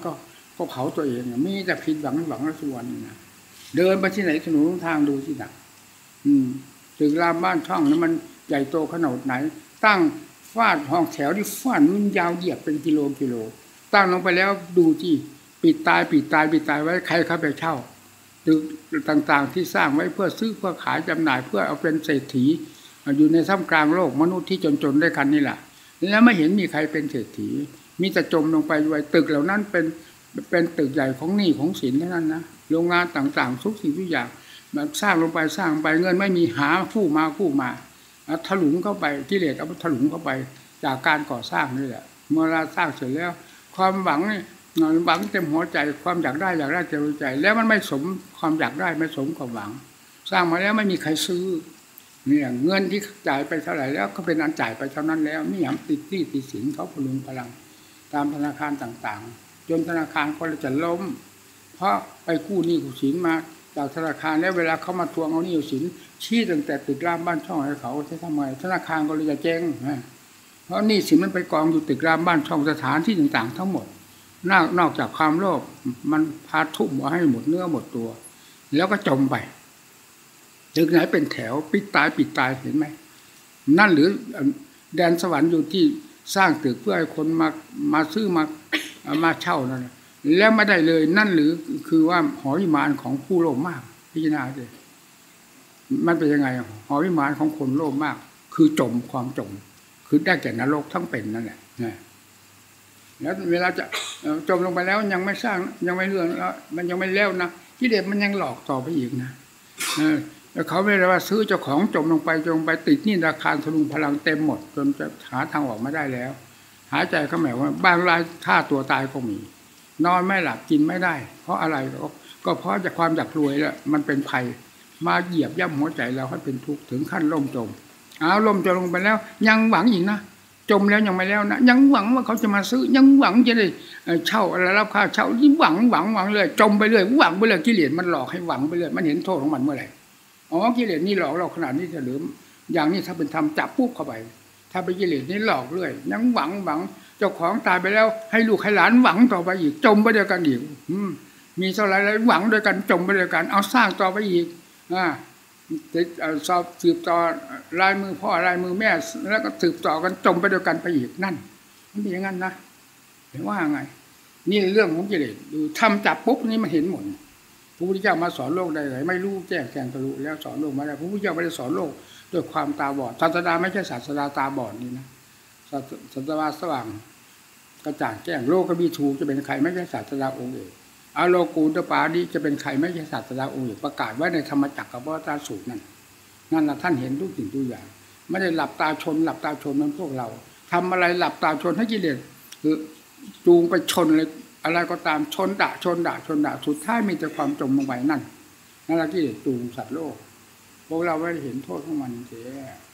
ก็เผาตัวเองมีแต่ผิดหวังและส่วนนะเดินไปที่ไหนถนนทางดูสินะตึกรามบ้านช่องนั้นมันใหญ่โตขนาดไหนตั้งฟาดห้องแถวที่ฟาดมันยาวเหยียบเป็นกิโลตั้งลงไปแล้วดูที่ปิดตายไว้ใครเข้าไปเช่าตึกต่างๆที่สร้างไว้เพื่อซื้อเพื่อขายจำหน่ายเพื่อเอาเป็นเศรษฐีอยู่ในท่ามกลางโลกมนุษย์ที่จนๆด้วยกันนี่แหละแล้วไม่เห็นมีใครเป็นเศรษฐีมีแต่จมลงไปด้วยตึกเหล่านั้นเป็นตึกใหญ่ของหนี้ของสินเท่านั้นนะโรงงานต่างๆทุกสิ่งทุกอย่างมันสร้างลงไปเงินไม่มีหาคู่มาถลุงเข้าไปกิเลสเอาถลุงเข้าไปจากการก่อสร้างนี่แหละเมื่อเราสร้างเสร็จแล้วความหวังนี่หวังเต็มหัวใจความอยากได้เต็มหัวใจแล้วมันไม่สมความอยากได้ไม่สมความหวังสร้างมาแล้วไม่มีใครซื้อเนี่ยเงินที่จ่ายไปเท่าไหร่แล้วก็เป็นอันจ่ายไปเท่านั้นแล้วไม่อยากติดหนี้ติดสินเขาพลุงพลังตามธนาคารต่างๆจนธนาคารก็เลยจะล้มเพราะไปกู้หนี้กู้สินมาจากธนาคารแล้วเวลาเขามาทวงเอาหนี้สินชี้ตั้งแต่ตึกรามบ้านช่องให้เขาจะทำไมธนาคารก็เลยจะเจ๊งเพราะหนี้สินมันไปกองอยู่ตึกรามบ้านช่องสถานที่ต่างๆทั้งหมดนอกจากความโลภมันพาทุ่มให้หมดเนื้อหมดตัวแล้วก็จมไปตึกไหนเป็นแถวปิดตายเห็นไหมนั่นหรือแดนสวรรค์อยู่ที่สร้างตึกเพื่อให้คนมาซื้อมาเช่านั่นแล้วไม่ได้เลยนั่นหรือคือว่าหอวิมานของผู้โลภมากพิจารณาสิมันเป็นยังไงหอวิมานของคนโลภมากคือความจมคือได้แก่นรกทั้งเป็นนั่นแหละแล้วเวลาจะจมลงไปแล้วยังไม่สร้างยังไม่เรื่องแล้วมันยังไม่แล้วนะกิเลสมันยังหลอกต่อไปอีกนะแล้วเขาไม่ได้ว่าซื้อเจ้าของจมลงไปติดหนี้ราคาทะลุพลังเต็มหมดจนจะหาทางออกไม่ได้แล้วหายใจเขาหมายว่าบางรายฆ่าตัวตายก็มีนอนไม่หลับกินไม่ได้เพราะอะไรก็เพราะจากความอยากรวยแหละมันเป็นภัยมาเหยียบย่ำหัวใจเราให้เป็นทุกข์ถึงขั้นล่มจมล่มจมลงไปแล้วยังหวังอีกนะจมแล้วยังไม่แล้วนะยังหวังว่าเขาจะมาซื้อยังหวังจะได้เช่าอะไรรับค่าเช่ายิ่งหวังเลยจมไปเรื่อยหวังไปเรื่อยกิเลสมันหลอกให้หวังไปเรื่อยมันเห็นโทษของมันเมื่อไหร่กิเลสนี่หลอกเราขนาดนี้จะเหลืออย่างนี้ถ้าเป็นธรรมจับปุ๊บเข้าไปถ้าเป็นกิเลสนี่หลอกเรื่อยยังหวังเจ้าของตายไปแล้วให้ลูกให้หลานหวังต่อไปอีกจมไปเดียวกันอีกมีเท่าไรหวังด้วยกันจมไปเดียวกันเอาสร้างต่อไปอีกสอบสืบต่อลายมือพ่อลายมือแม่แล้วก็สืบต่อกันจมไปเดียวกันไปอีกนั่นมันเป็นอย่างนั้นนะเห็นว่าไงนี่เรื่องของกิเลสดูทำจับปุ๊บนี่มันเห็นหมดพระพุทธเจ้ามาสอนโลกได้เลยไม่รู้แจ้งทะลุแล้วสอนโลกมาได้พระพุทธเจ้าไม่ได้สอนโลกด้วยความตาบอดศาสดาไม่ใช่ศาสดาตาบอดนี่นะศาสดาสว่างกระจ่างแจ้งโลกก็มีถูกจะเป็นใครไม่ใช่ศาสดาองค์เอกอโลกูตปาดิจะเป็นใครไม่ใช่ศาสดาองค์เอกประกาศไว้ในธรรมจักรกับวัฏฏะสูตรนั่นนะท่านเห็นทุกสิ่งทุกอย่างไม่ได้หลับตาชนเหมือนพวกเราทำอะไรหลับตาชนให้กิเลสคือจูงไปชนเลยอะไรก็ตามชนด่าสุดท้ายมีแต่ความจมลงไปนั่นแหละกิเลสจูงสัตว์โลกพวกเราไม่ได้เห็นโทษของมันเสีย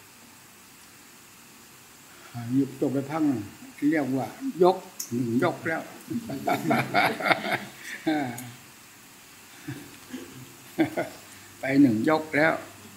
หยุดจบไปพังเรียกว่ายกแล้วไปหนึ่งยกแล้ว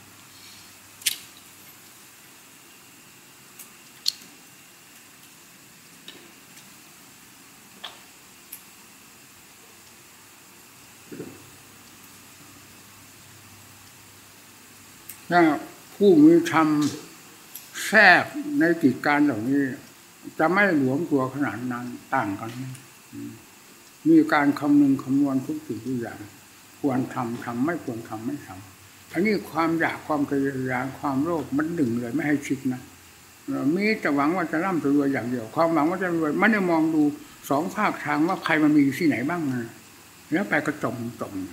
ถ้าผู้มีธรรมแทรกในกิจการเหล่านี้จะไม่หลวมตัวขนาดนั้นต่างกันมีการคำนึงคำนวณทุกสิ่งทุกอย่างควรทำไม่ควรทำไม่ทำอันนี้ความอยากความทะเยอทะยานความโลภมันดึงเลยไม่ให้คิดนะมีแต่หวังว่าจะร่ำจะรวยอย่างเดียวความหวังว่าจะรวยไม่ได้มองดูสองภาคทางว่าใครมันมีที่ไหนบ้างนะแล้วไปก็จม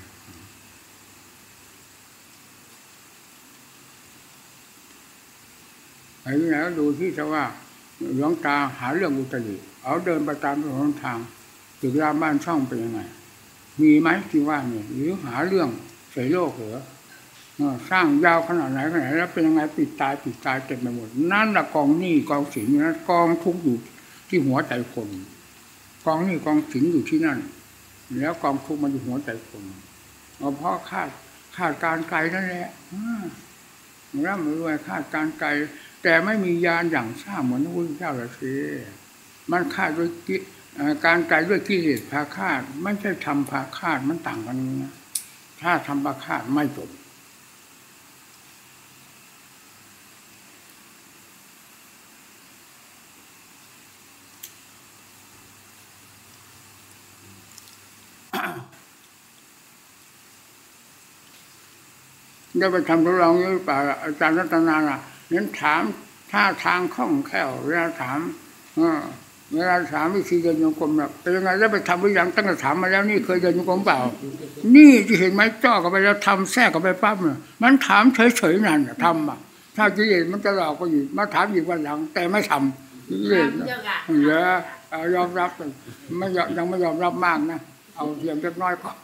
ไอ้นี่แล้วดูที่จะว่าหลวงตาหาเรื่องอุตริเอาเดินไปตามถนนทางตึกรามบ้านช่องเป็นยังไงมีไหมที่ว่าเนี่ยหรือหาเรื่องใส่โลกเหรอสร้างยาวขนาดไหนแล้วเป็นยังไงปิดตายเต็มไปหมดนั่นละกองหนี้กองสินนะกองทุกข์อยู่ที่หัวใจคนกองหนี้กองสินอยู่ที่นั่นแล้วกองทุกข์มันอยู่หัวใจคนเพราะคาดการไกลนั่นแหละร่ำรวยคาดการไกลแต่ไม่มีญาณอย่างทราบเหมือนพระพุทธเจ้าเลยสิมันคาดการไกลด้วยกิเลสพาฆาตไม่ใช่ทำพาฆาตมันต่างกันนะถ้าทำพาฆาตไม่จบได้ไปทำทดลองนี้หรือเปล่าอาจารย์รัตนาล่ะเน้นถามท่าทางคล่องแคล่วเวลาถามวิธีเดินโยกมแบบเป็นยังไงแล้วไปทำหรือยังตั้งแต่ถามมาแล้วนี่เคยเดินโยกมเปล่านี่ที่เห็นไหมจ่อกับไปแล้วทำแทรกกับไปปั๊บเนี่ยมันถามเฉยๆนั่นทำอ่ะถ้ากิเลสมันจะหลอกไปอยู่มาถามอีกวันหลังแต่ไม่ทำกิเลสเยอะยอมรับไม่ยังไม่ยอมรับมากนะเอาเพียงเล็กน้อยก็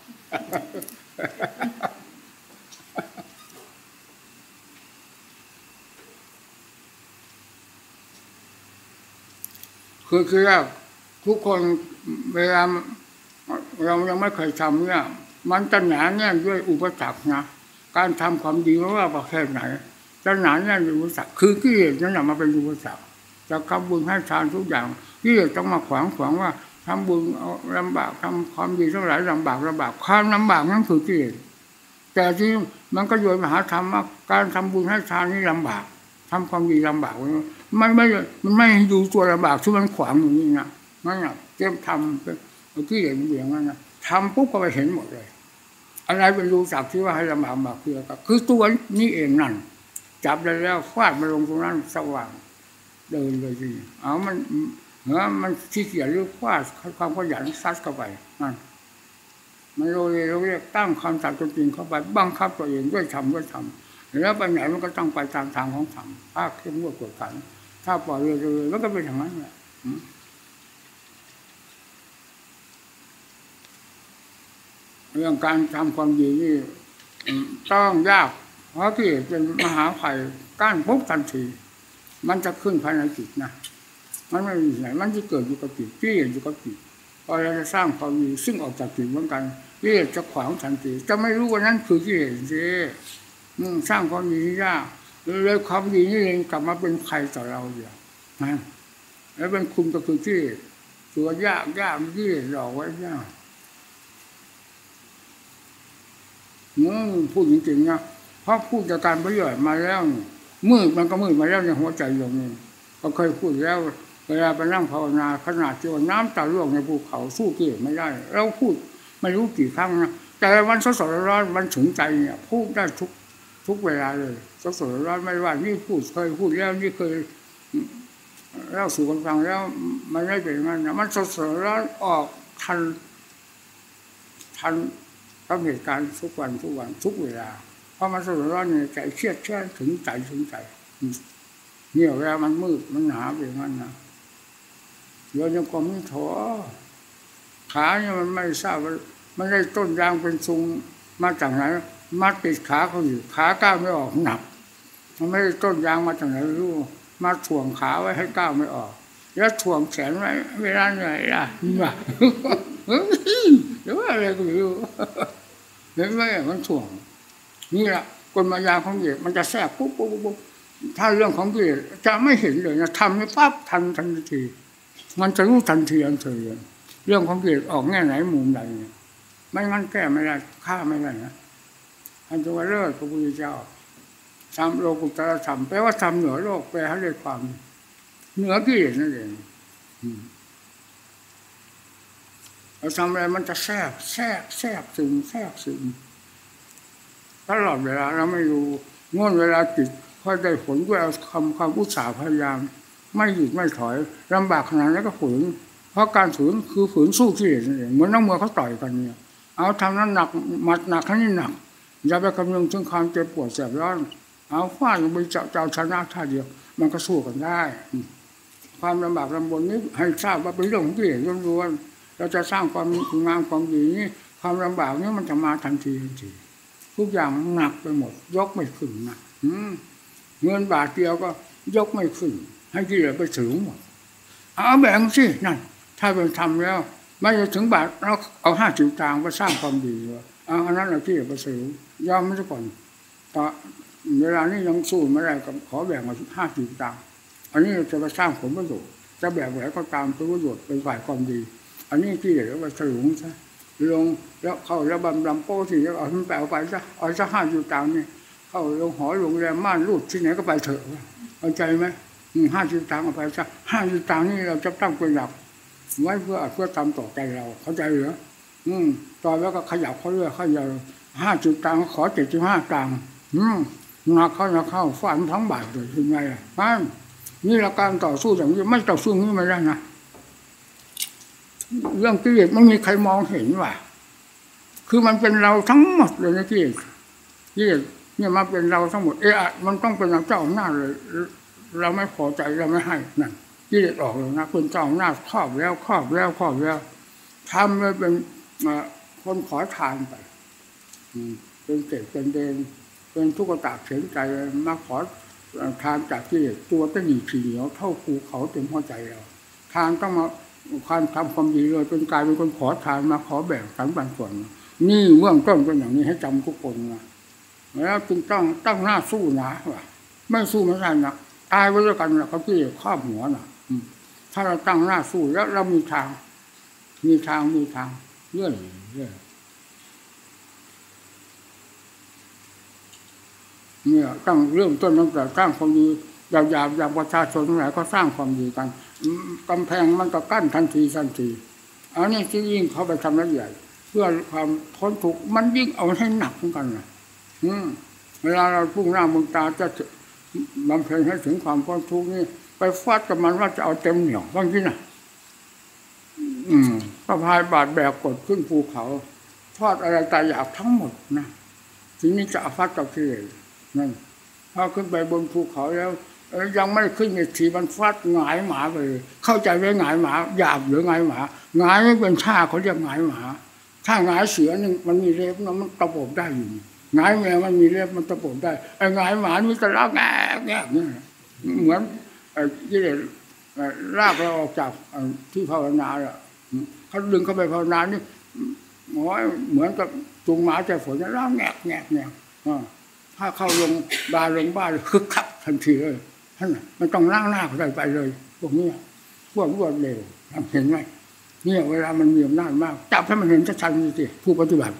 คือทุกคนเวลาเรายังไม่เคยทำเนี่ยมันจะหนาแน่นด้วยอุปสรรคนะการทำความดีไม่ว่าประเภทไหนจะหนาแน่นด้วยอุปสรรคคือกิเลสนั่นแหละมาเป็นอุปสรรคจะทำบุญให้ทานทุกอย่างกิเลสต้องมาขวางว่าทำบุญลำบากทำความดีเท่าไหร่ลำบากความลำบากนั่นคือกิเลสแต่ที่มันก็โยนมาหาธรรมว่าการทำบุญให้ทานนี่ลำบากทำความดีลำบากมันไม่ดูตัวลำบากที่มันขวางอย่างนี้นะนั่นแหละเตรียมทำเป็นที่เห็นเบี่ยงนั่นนะทำปุ๊บก็ไปเห็นหมดเลยอะไรเป็นรูสักที่ว่าให้ลำบากคือตัวนี้เองนั่นจับได้แล้วฟาดมาลงตรงนั้นสว่างเดินเลยทีมันขี้เกียจหรือฟาดความขยันซัดเข้าไปนั่นมันเราเรียกตั้งความสัตย์จริงเข้าไปบังคับตัวเองด้วยทำแล้วไปไหนมันก็ต้องไปตามทางของธรรมถ้าเข้มงวดกวดขันถ้าปล่อยเลยมันก็เป็นอย่างนั้นแหละเรื่องการทำความดีนี่ต้องยากเพราะที่เป็นมหาภัยก้านปุ๊บทันทีมันจะขึ้นภายในจิตนะมันไม่มีไหนมันจะเกิดอยู่กับจิตที่อยู่กับจิตพอเราจะสร้างความดีซึ่งออกจากจิตเหมือนกันที่จะขวางทันทีจะไม่รู้ว่านั้นคือที่เห็นสิสร้างความดียากเลยความดีนี่เองกลับมาเป็นใครต่อเราเดียวนะแล้วเป็นคุณก็คือที่ตัวยากที่หลอกไว้ยากพูดจริงๆนะเพราะพูดจากการประโยชน์มาแล้วมืดมันก็มืดมาแล้วในหัวใจอย่างนี้ก็เคยพูดแล้วเวลาไปนั่งภาวนาขนาดที่ว่าน้ำตาล่วงในภูเขาสู้กิเลสไม่ได้เราพูดไม่รู้กี่ครั้งนะแต่วันสดๆร้อนมันถึงใจเนี่ยพูดได้ทุกเวลาเลยสดๆร้อนไม่ว่านี่เคยพูดแล้วนี่เคยเล่าสู่กันฟังแล้วมันไม่เป็นงั้นนะมันสดๆร้อนออกทันกับเหตุการณ์ทุกวันทุกเวลาเพราะมันสดๆร้อนเนี่ยใจเครียดถึงใจเนี่ยเวลามันมืดมันหนาเป็นงั้นนะโยนยังกลมนี่โถขาเนี่ยมันไม่ทราบว่ามันได้ต้นยางเป็นซุงมาจากไหนมัดติดขาเขาอยู่ขาก้าวไม่ออกหนักมันไม่ได้ต้นยางมาจากไหนรู้มาถ่วงขาไว้ให้ก้าวไม่ออกแล้วถ่วงแขนไว้เวลาเหนื่อยล่ะนี่ว่าหรือว่าอะไรก็ไม่รู้เห็นไหมมันถ่วงนี่แหละกลมายาของเหตุมันจะแทรกปุ๊บถ้าเรื่องของเหตุจะไม่เห็นเลยนะทำนี่ปั๊บทันทีมันจะรู้ทันทีเรื่องของเหตุออกแง่ไหนมุมใดไม่งั้นแก้ไม่ได้ฆ่าไม่ได้นะอันจะว่าเลิศพระพุทธเจ้าทำโลกุตตรธรรมแปลว่าทำเหนือโลกแปลให้ได้ความเหนือกิเลสนั่นเองเราทำอะไรมันจะแทรกซึมตลอดเวลาเราไม่รู้ง่วนเวลาจิตพอได้ผลด้วยความอุตสาห์พยายามไม่หยุดไม่ถอยลำบากขนาดนั้นก็ฝืนเพราะการฝืนคือฝืนสู้กิเลสนั่นเองเหมือนนักมวยเขาต่อยกันเนี่ยเอาทำนั้นหนักหมัดหนักขนาดนี้หนักอย่าไปคำนึงถึงความเจ็บปวดแสบร้อนเอาฟาดลงไปเจ้าชนะท่าเดียวมันก็สู้กันได้ความลำบากลำบนนี้ให้ทราบว่าเป็นเรื่องของกิเลสล้วนๆเราจะสร้างความงามความดีนี้ความลำบากนี้มันจะมาทันทีทุกอย่างหนักไปหมดยกไม่ขึ้นนะเงินบาทเดียวก็ยกไม่ขึ้นให้กิเลสไปถึงหมดเอาแบ่งสินั่นถ้าเป็นทำแล้วไม่จะถึงบาทเราเอา50 ตังค์ไปสร้างความดีอันนั้นเราที่จะไปซื้อยอมไม่ใช่ก่อนตอนเวลานี้ยังสู้ไม่ได้กับขอแบ่งมา50 ตังค์อันนี้จะไปสร้างผลประโยชน์จะแบบไหนก็ตามเป็นประโยชน์เป็นฝ่ายความดีอันนี้ที่เรียกว่าสลุงซะลงแล้วเข้าแล้วบำลำโป้ที่แล้วเอามันไปเอาไปซะเอาซะ50 ตังค์นี่เข้าลงหอโรงแรมม่านรูดที่ไหนก็ไปเถอะเข้าใจไหม50 ตังค์เอาไปซะ50 ตังค์นี่เราจะตั้งเป็นหลักไว้เพื่อทำต่อใจเราเข้าใจเหรอต่อแล้วก็ขยับเขาเรื่อยขยับ50 ตังค์ขอ75 ตังค์มาเข้าฟันทั้งบาทเลยยังไงล่ะนี่ละการต่อสู้อย่างนี้ไม่ต่อสู้นี้ไม่ได้นะเรื่องกิเลสไม่มีใครมองเห็นว่ะคือมันเป็นเราทั้งหมดเลยนะกิเลสเนี่ยมาเป็นเราทั้งหมดมันต้องเป็นเจ้าอำนาจเลยเราไม่พอใจเราไม่ให้นั่นกิเลสออกเลยนะเป็นเจ้าอำนาจครอบแล้วทำเลยเป็นคนขอทานไปเป็นเศษเป็นเดนเป็นทุกข์ตากเสียใจมาขอทานจากกิเลสตัวตะหนีผีเหนียวเท่าภูเขาเต็มหัวใจเราทานต้องมาการทำความดีเลยเป็นกลายเป็นคนขอทานมาขอแบ่งสรรปันส่วนนี่เบื้องต้นเป็นอย่างนี้ให้จำทุกคนนะแล้วจึงตั้งหน้าสู้นะว่ะไม่สู้ไม่ได้นะตายไว้ด้วยกันนะเขาที่ครอบหัวนะถ้าเราตั้งหน้าสู้แล้วเรามีทางเรื่อยเนี่ยตั้งเริ่มต้นตั้งแต่สร้างความดีหยาบอย่างประชาชนทั้งหลายก็สร้างความดีกันกำแพงมันก็กั้นทันทีอันนี้ที่ยิ่งเข้าไปทำละเอียดเพื่อความพ้นทุกข์มันยิ่งเอาให้หนักเหมือนกันนะเวลาเราพุ่งหน้ามึงตาจะบำเพ็ญให้ถึงความพ้นทุกข์นี่ไปฟาดกับมันว่าจะเอาเต็มเหนียวบางทีนะสะพายบาดแบกกดขึ้นภูเขาทอดอะไรตายอยากทั้งหมดนะทีนี้จะฟาดกับที่เลยนั่นพอขึ้นไปบนภูเขาแล้วยังไม่ขึ้นอีกทีมันฟาดหงายหมาไปเข้าใจไหมหงายหมาหยาบหรือหงายหมาหงายไม่เป็นท่าเขาเรียกหงายหมาถ้าหงายเสือนึงมันมีเล็บมันตะปบได้อยู่หงายแมวมันมีเล็บมันตะปบได้ไอ้หงายหมานี่จะลากแง่เนี่ยเหมือนที่เด็กลากเราออกจากที่ภาวนาอ่ะเขาดึงเข้าไปภาวนานี่เหมือนกับจูงหมาใจฝนจะลากแง่ถ้าเข้าลงบ้านคึกคักทันทีเลยท่านมันต้องล้างหน้าเขาไปเลยพวกนี้พวกรวดเร็วเห็นไหมเนี่ยเวลามันมีอำนาจมากจับให้มันเห็นชัดๆสิผู้ปฏิบัติ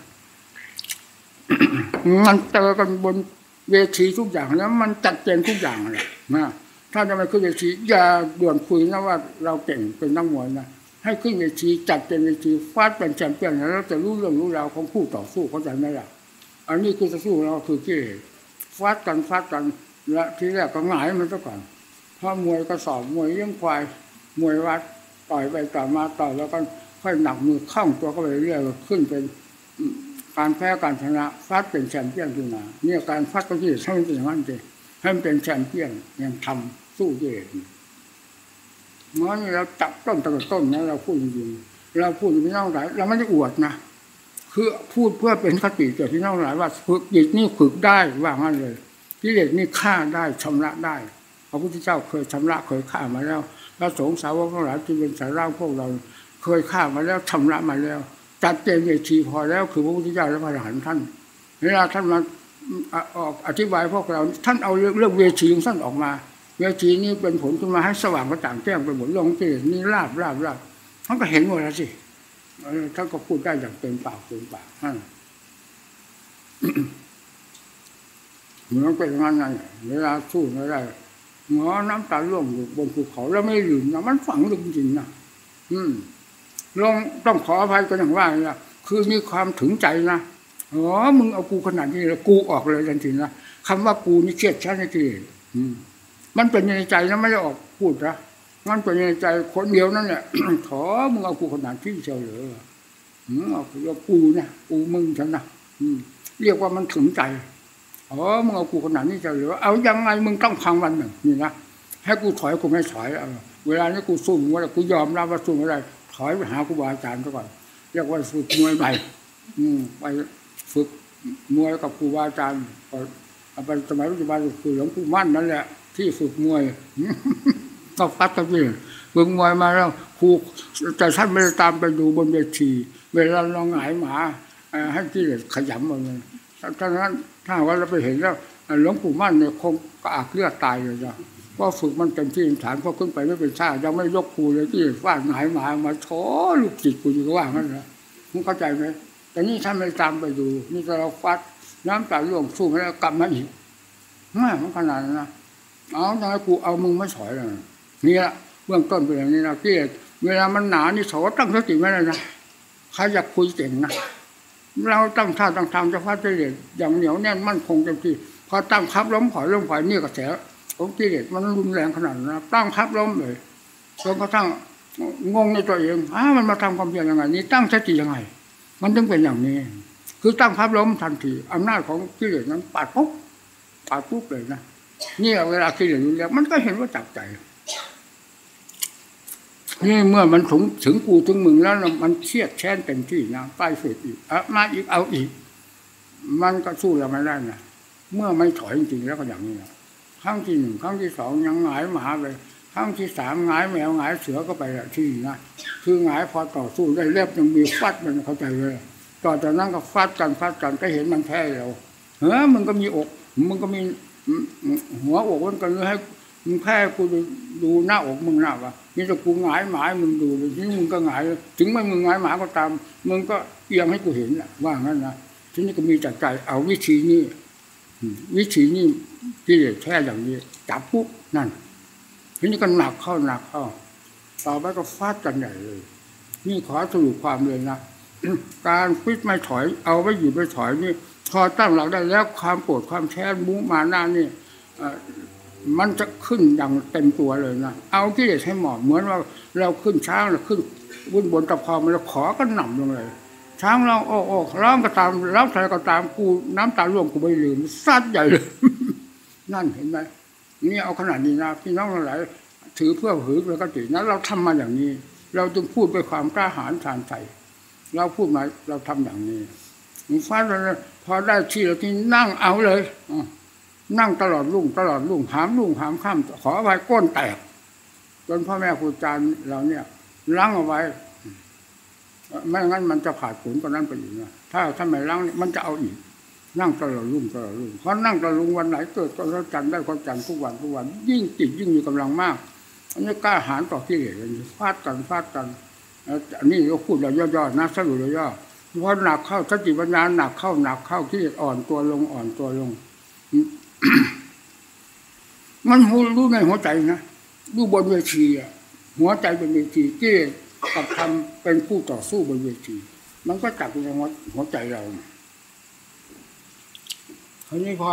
มันเจอกันบนเวทีทุกอย่างแล้วมันจัดเจนทุกอย่างเลยนะถ้าจะไม่ขึ้นเวทีอย่าด่วนคุยนะว่าเราเก่งเป็นนักมวยนะให้ขึ้นเวทีจัดเจนเวทีฟาดเป็นแชมเปี้ยนแล้วจะรู้เรื่องรู้ราวของผู้ต่อสู้เข้าใจไหมล่ะอันนี้คือจะสู้เราคือที่ฟาดกันและที่แรกก็หงายมันซะก่อนเพราะมวยกระสอบมวยเลี้ยงควายมวยวัดต่อยไปต่อมาต่อยแล้วก็ค่อยหนักมือข้องตัวก็ไปเรื่อยๆขึ้นเป็นการแพ้การชนะฟาดเป็นแชมเปี้ยนขึ้นมาเนี่ยการฟาดก็ที่ให้มันเป็นอย่างนั้นเองให้มันเป็นแชมเปี้ยนยังทำสู้เองเมื่อนี้เราจับต้นตั้งแต่ต้นนะเราพูดจริงๆเราพูดไม่ต้องหลายเราไม่ได้อวดนะคือพูดเพื่อเป็นคติแก่พี่น้องหลายว่าฝึกจิตนี่ฝึกได้ว่างั้นเลยกิเลสนี่ฆ่าได้ชำระได้พระพุทธเจ้าเคยชำระเคยฆ่ามาแล้วพระสงฆ์สาวกทั้งหลายที่เป็นสายร่างพวกเราเคยฆ่ามาแล้วชำระมาแล้วจัดเจนเวทีพอแล้วคือพระพุทธเจ้าและพระอรหันต์ท่านเวลาท่านมาอธิบายพวกเราท่านเอาเรื่องเวทีของท่านออกมาเวทีนี้เป็นผลขึ้นมาให้สว่างกระจ่างแจ้งไปหมดเรื่องกิเลสนี่ราบท่านก็เห็นหมดแล้วสิท่านก็พูดได้อย่างเต็มปากเหมือนเป็นงานไงเวลาสู้ไม่ได้หงอน้ำตาล่วงอยู่บนภูเขาแล้วไม่ลืมนะมันฝังลึกจริงนะลงต้องขออภัยกันอย่างว่าเนี่ยคือมีความถึงใจนะมึงเอากูขนาดนี้แล้วกูออกเลยทันทีนะคำว่ากูนี่เครียดชัดทันทีมันเป็นในใจนะไม่ได้ออกพูดนะมันเป็นในใจคนเดียวนั่นแหละ ขอมึงเอากูขนาดที่เฉยเลยเอากูนะกูมึงฉันนะเรียกว่ามันถึงใจมึงเอากูขนาดนี้เฉยเลยเอายังไงมึงต้องพังวันหนึ่งนี่นะให้กูถอยกูไม่ถอยเวลานี้กูสู้ว่ากูยอมรับว่าสู้ไม่ได้ถอยไปหาครูบาอาจารย์ซะก่อนเรียกว่าฝึกมวยไปไปฝึกมวยกับครูบาอาจารย์ไปสมัยปัจจุบันคือหลวงปู่มั่นนั่นแหละที่ฝึกมวยก็ฟัดกันไปฝึกมวยมาแล้วครูแต่ท่านไม่ได้ตามไปดูบนเวทีเวลาเราหงายหมาให้ที่ขยำหมดเลยถ้างั้นถ้าว่าเราไปเห็นแล้วหลวงปู่มั่นเนี่ยคงกระอักเลือดตายเลยจ้ะก็ฝึกมันเต็มที่ฐานพอขึ้นไปไม่เป็นชาติยังไม่ยกครูเลยที่ฟาดหงายหมามาโถลูกจิตกูอยู่ก็ว่างั้นนะมึงเข้าใจไหมแต่นี่ท่านไม่ตามไปดูนี่แต่เราฟัดน้ำตาล่วงสู้ไม่ได้กลับมาอีกมันขนาดนั้นนะเอาทำไมกูเอามึงไม่ถอยเลยนี่ละเบื้องต้นเป็นอย่างนี้นะที่เวลามันหนานี่โสตั้งสติไม่ได้นะใครอยากคุยเก่งนะเราตั้งท่าตั้งทางจะฟัดเด็ดอย่างเหนียวแน่นมั่นคงเต็มที่พอตั้งพับล้มถอยล้มถอยนี่กระแสของกิเลสมันรุนแรงขนาดนั้นนะตั้งพับล้มเลยจนกระทั่งงงในตัวเองมันมาทำความเพียรยังไงนี่ตั้งสติยังไงมันต้องเป็นอย่างนี้คือตั้งพับล้มทันทีอำนาจของกิเลสนั้นปัดปุ๊บเลยนะนี่เวลากิเลสรุนแรงมันก็เห็นว่าจับใจนี่เมื่อมันถึงกูถึงมึงแล้วมันเครียดแค้นเต็มที่นะใต้เสดอีกมาอีกเอาอีกมันก็สู้เราไม่ได้นะเมื่อไม่ถอยจริงๆแล้วก็อย่างนี้นะครั้งที่ 1ครั้งที่ 2ยังหงายหมาไปครั้งที่ 3หงายแมวหงายเสือก็ไปละที่นะคือหงายพอต่อสู้ได้เรียบยังมีฟัดมันเข้าใจเลยต่อจากนั้นก็ฟัดกันก็เห็นมันแพ้เรามึงก็มีอกมึงก็มีหัวอกมันก็เลยให้มึงแพ้กูดูหน้าอกมึงหน้าวะนี่จะกูหงายหมามึงดูทีนี้มึงก็หงายถึงไม่มึงหงายหมาก็ตามมึงก็เอียงให้กูเห็นว่างั้นนะทีนี้ก็มีจากใจเอาวิธีนี้ที่แค่อย่างนี้จับปุ๊บนั่นทีนี้ก็หนักเข้าต่อไปก็ฟาดกันใหญ่เลยนี่ขอสรุปความเลยนะ การฟิตไม่ถอยเอาไว้อยู่ไม่ถอยนี่พอตั้งหลักได้แล้วความโกรธความแค้นมุมานะนี่มันจะขึ้นอย่างเต็มตัวเลยนะเอากิเลสให้หมอบเหมือนว่าเราขึ้นช้างเราขึ้นบนตะพอมันเราขอก็หน่ำลงเลยช้างร้องโอ้ร้องก็ตามร้องใครก็ตามกูน้ำตาร่วงกูไม่ลืมซัดใหญ่เลย นั่นเห็นไหมนี่เอาขนาดนี้นะพี่น้องหลายถือเพื่อหือเป็นกตินะเราทำมาอย่างนี้เราจึงพูดด้วยความกล้าหาญชาญใจเราพูดมาเราทำอย่างนี้ฟาดเลยพอได้ที่เราที่นั่งเอาเลยนั่งตลอดรุ่งหามค่ำขอไว้ก้นแตกจนพ่อแม่ครูอาจารย์เราเนี่ยล้างเอาไว้ไม่งั้นมันจะผ่าผลกว่านั้นไปอีกนะถ้าไม่ล้างมันจะเอาอีกนั่งตลอดรุ่งเพราะนั่งตลอดรุ่งวันไหนเกิดก็เราจันได้ก็จันทุกวันยิ่งติดยิ่งมีกำลังมากอันนี้กล้าหาญต่อกิเลสฟาดกันอันนี้ก็พูดเราย่อๆนะสรุปเราย่อเพราะหนักเข้าสติปัญญาหนักเข้ากิเลสอ่อนตัวลง มันรู้ในหัวใจนะรู้บนเวทีหัวใจเป็นเวทีกิเลสกับธรรมเป็นผู้ต่อสู้บนเวทีมันก็จับอยู่ในหัวใจเราคราวนี้พอ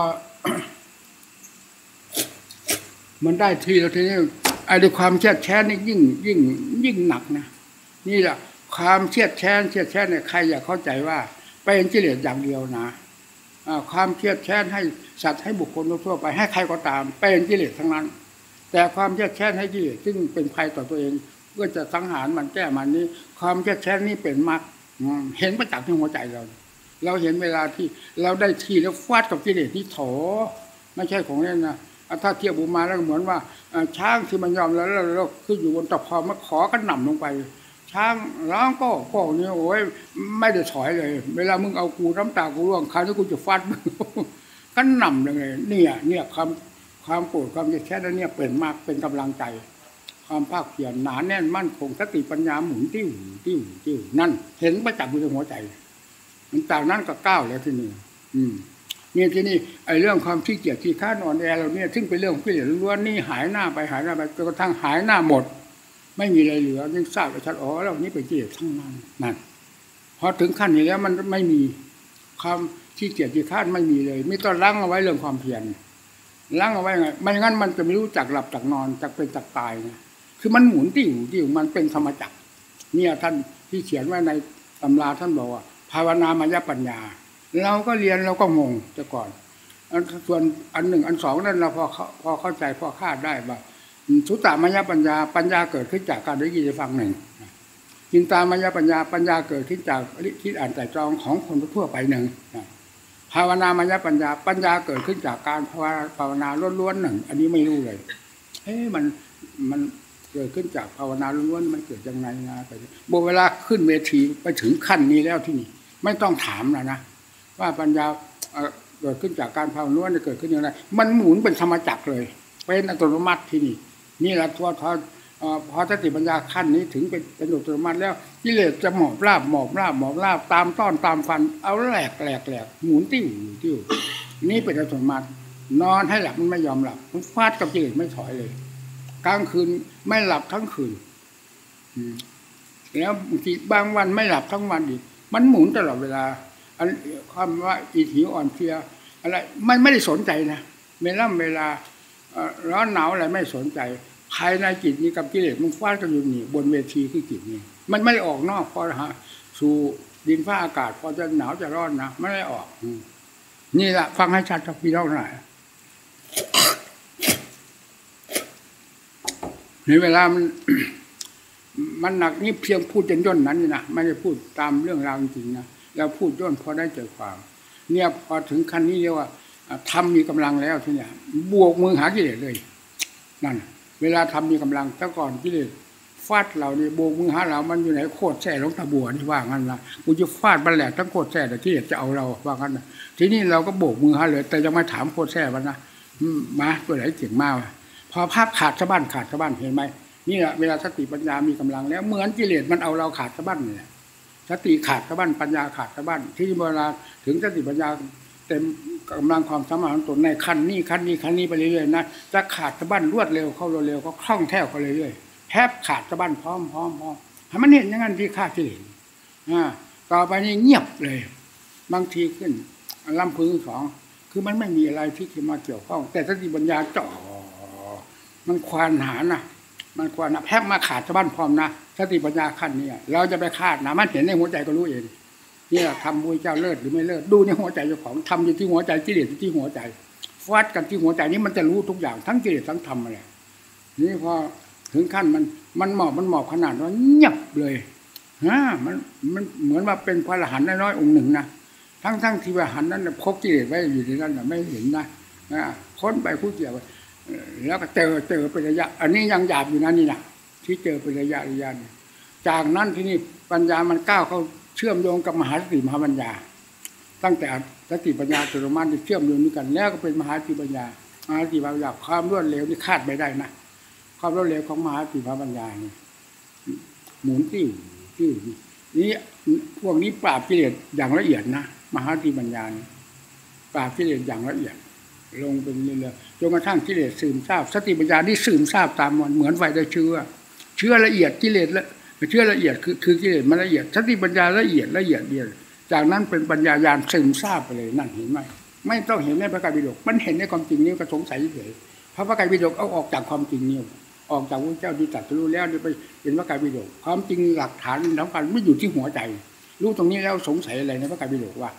มันได้ทีแล้วทีนี้ไอ้ด้วยความเครียดแค้นนี่ยิ่งหนักนะนี่แหละความเครียดแค้นเนี่ยใครอยากเข้าใจว่าเป็นกิเลสอย่างเดียวนะความเครียดแค้นให้สัตว์ให้บุคคลทั่วไปให้ใครก็ตามเป็นกิเลสทั้งนั้นแต่ความเครียดแค้นให้กิเลสซึ่งเป็นภัยต่อตัวเองเพื่อจะสังหารมันแก้มันนี้ความเครียดแค้นนี้เป็นมรรคเห็นประจักษ์ในหัวใจเราเห็นเวลาที่เราได้ที่แล้วฟาดกับกิเลสนี่โถไม่ใช่ของเล่นนะถ้าเทียบอุมาแล้วเหมือนว่าช้างที่มันยอมแล้วเราขึ้นอยู่บนตะพอมาขอกันหน่ำลงไปช้างร้องก็เนี่ยโอ้ยไม่ได้ถอยเลยเวลามึงเอากูน้ำตากูร่วงคราวนี้กูจะฟาดมึงกันหน่ำเลยเนี่ยความโกรธความแค้นนั้นเนี่ยเป็นมากเป็นกำลังใจความภาคเพียรหนาแน่นมั่นคงสติปัญญาหมุนติ้วนั่นเห็นประจักษ์อยู่ในหัวใจมันจากนั้นก็ก้าวแล้วทีนี้เนี่ยที่นี่ไอ้เรื่องความขี้เกียจขี้ข้านอนแอเราเนี่ยซึ่งเป็นเรื่องของกิเลสล้วนนี่หายหน้าไปจนกระทั่งหายหน้าหมดไม่มีอะไรเหลือยิ่งทราบไปชัดแล้วนี่เป็นกิเลสทั้งนั้นนั่นพอถึงขั้นนี้แล้วมันไม่มีความขี้เกียจขี้ข้านไม่มีเลยไม่ต้องล้างเอาไว้เรื่องความเพียรล้างเอาไว้ไงไม่งั้นมันจะไม่รู้จักหลับจักนอนจักเป็นจักตายนะคือมันหมุนติ้วมันเป็นธรรมจักรเนี่ยท่านที่เขียนไว้ในตำราท่านบอกว่าภาวนามยปัญญาเราก็เรียนเราก็งงแต่ก่อนส่วนอันหนึ่งอันสองนั้นเราพอเข้าใจพอคาดได้ว่าสุตตามยปัญญาเกิดขึ้นจากการได้ยินได้ฟังหนึ่งจินตามยปัญญาเกิดขึ้นจากคิดอ่านแต่จองของคนทั่วไปหนึ่งภาวนามยปัญญาเกิดขึ้นจากการภาวนาล้วนๆหนึ่งอันนี้ไม่รู้เลยมันเกิดขึ้นจากภาวนาล้วนๆมันเกิดยังไงนะไปเวลาขึ้นเวทีไปถึงขั้นนี้แล้วที่นี่ไม่ต้องถามนะว่าปัญญาเกิดขึ้นจากการภาวนาล้วนจะเกิดขึ้นอย่างไรมันหมุนเป็นธรรมจักรเลยเป็นอัตโนมัติที่นี่แหละพอสติปัญญาขั้นนี้ถึงเป็นอัตโนมัติแล้วกิเลสจะหมอบราบตามต้อนตามฟันเอาแหลกหมุนติ้วนี่เป็นอัตโนมัตินอนให้หลับมันไม่ยอมหลับมันฟาดกับกิเลสไม่ถอยเลยกลางคืนไม่หลับทั้งคืนแล้วบางทีบางวันไม่หลับทั้งวันอีกมันหมุนตลอดเวลาอันความว่าอีหิวอ่อนเพลียอะไรไม่ได้สนใจนะเวลาร้อนหนาวอะไรไม่สนใจภายในจิตนี้กับกิเลสมันฟาดกันอยู่นี่บนเวทีคือจิตนี่มันไม่ได้ออกนอกพอสู่ดินฟ้าอากาศพอจะหนาวจะร้อนนะไม่ได้ออกนี่แหละฟังให้ชัดกับพี่น้องหน่อยในเวลามันหนักนี่เพียงพูดย่นนั้นนี่นะไม่ได้พูดตามเรื่องราวจริงๆนะเราพูดย่นพอได้ใจความเนี่ยพอถึงขั้นนี้เรียกว่าทำมีกำลังแล้วทีนี้บวกมือหากิเลสเลยนั่นเวลาทำมีกำลังแต่ก่อนกิเลสฟาดเราเนี่ยโบกมือหาเรามันอยู่ไหนโคตรแส่ลงตะบัวนี่ว่างั้นนะกูจะฟาดบันแหลกทั้งโคตรแส่แต่กิเลสจะเอาเราว่างั้นนะทีนี้เราก็โบกมือหาเลยแต่ยังไม่ถามโคตรแส่มันนะมาตัวไหนเก่งมากพอภาพขาดสะบั้นเห็นไหมนี่แหละเวลาสติปัญญามีกำลังแล้วเหมือนกิเลสมันเอาเราขาดสะบั้นเนี่ยสติขาดสะบั้นปัญญาขาดสะบั้นที่เวลาถึงสติปัญญาเต็มกำลังความสามารถของตนในขั้นนี้ไปเรื่อยๆนะจะขาดสะบั้นรวดเร็วเข้าเร็วก็คล่องแคล่วเข้าเรื่อยๆแทบขาดสะบั้นพร้อมให้มันเห็นอย่างนั้นที่ฆ่ากิเลสต่อไปนี่เงียบเลยบางทีขึ้นลำพึงสองคือมันไม่มีอะไรที่จะมาเกี่ยวข้องแต่สติปัญญาจ่อมันควานหานะมันควานนะแทบมาขาดสะบั้นพร้อมนะสติปัญญาขั้นนี้เราจะไปคาดนะมันเห็นในหัวใจก็รู้เองนี่แหละทำบุญเจ้าเลิศหรือไม่เลิศดูในหัวใจเจ้าของทำอยู่ที่หัวใจกิเลสอยู่ที่หัวใจฟาดกันที่หัวใจนี้มันจะรู้ทุกอย่างทั้งกิเลสทั้งธรรมอะไรนี่พอถึงขั้นมันหมอบขนาดว่าเงียบเลยมันเหมือนว่าเป็นพระอรหันต์น้อยองค์หนึ่งนะทั้งที่พระอรหันต์นั้นพกกิเลสไว้อยู่ในนั้นไม่เห็นนะค้นไปผู้เกี่ยวแล้วก็เจอเป็นระยะอันนี้ยังหยาบอยู่นะนี่นะที่เจอเป็นระยะจากนั้นที่นี่ปัญญามันก้าวเข้าเชื่อมโยงกับมหาสติมหาปัญญาตั้งแต่สติปัญญาอัตโนมัติเชื่อมโยงด้วยกันแล้วก็เป็นมหาสติปัญญาความรวดเร็วนี่คาดไม่ได้นะความรวดเร็วของมหาสติมหาปัญญานี่หมุนติ้วนี่พวกนี้ปราบกิเลสอย่างละเอียดนะมหาสติปัญญานี่ปราบกิเลสอย่างละเอียดลงเป็นเรื่อยๆจนกระทั่งกิเลสซึมซาบสติปัญญาที่ซึมซาบตามมันเหมือนไฟได้เชื้อละเอียดกิเลสละเชื่อละเอียดคือกิเลสมันละเอียดสติปัญญาละเอียดจากนั้นเป็นปัญญาญาณซึมซาบไปเลยนั่นเห็นไหมไม่ต้องเห็นในพระไตรปิฎกมันเห็นในความจริงนี้ก็สงสัยเฉยพระไตรปิฎกเอาออกจากความจริงนี้ออกจากพระเจ้าที่ตรัสรู้แล้วไปเป็นพระไตรปิฎกความจริงหลักฐานสำคัญไม่อยู่ที่หัวใจรู้ตรงนี้แล้วสงสัยอะไรในพระไตรปิฎกว่า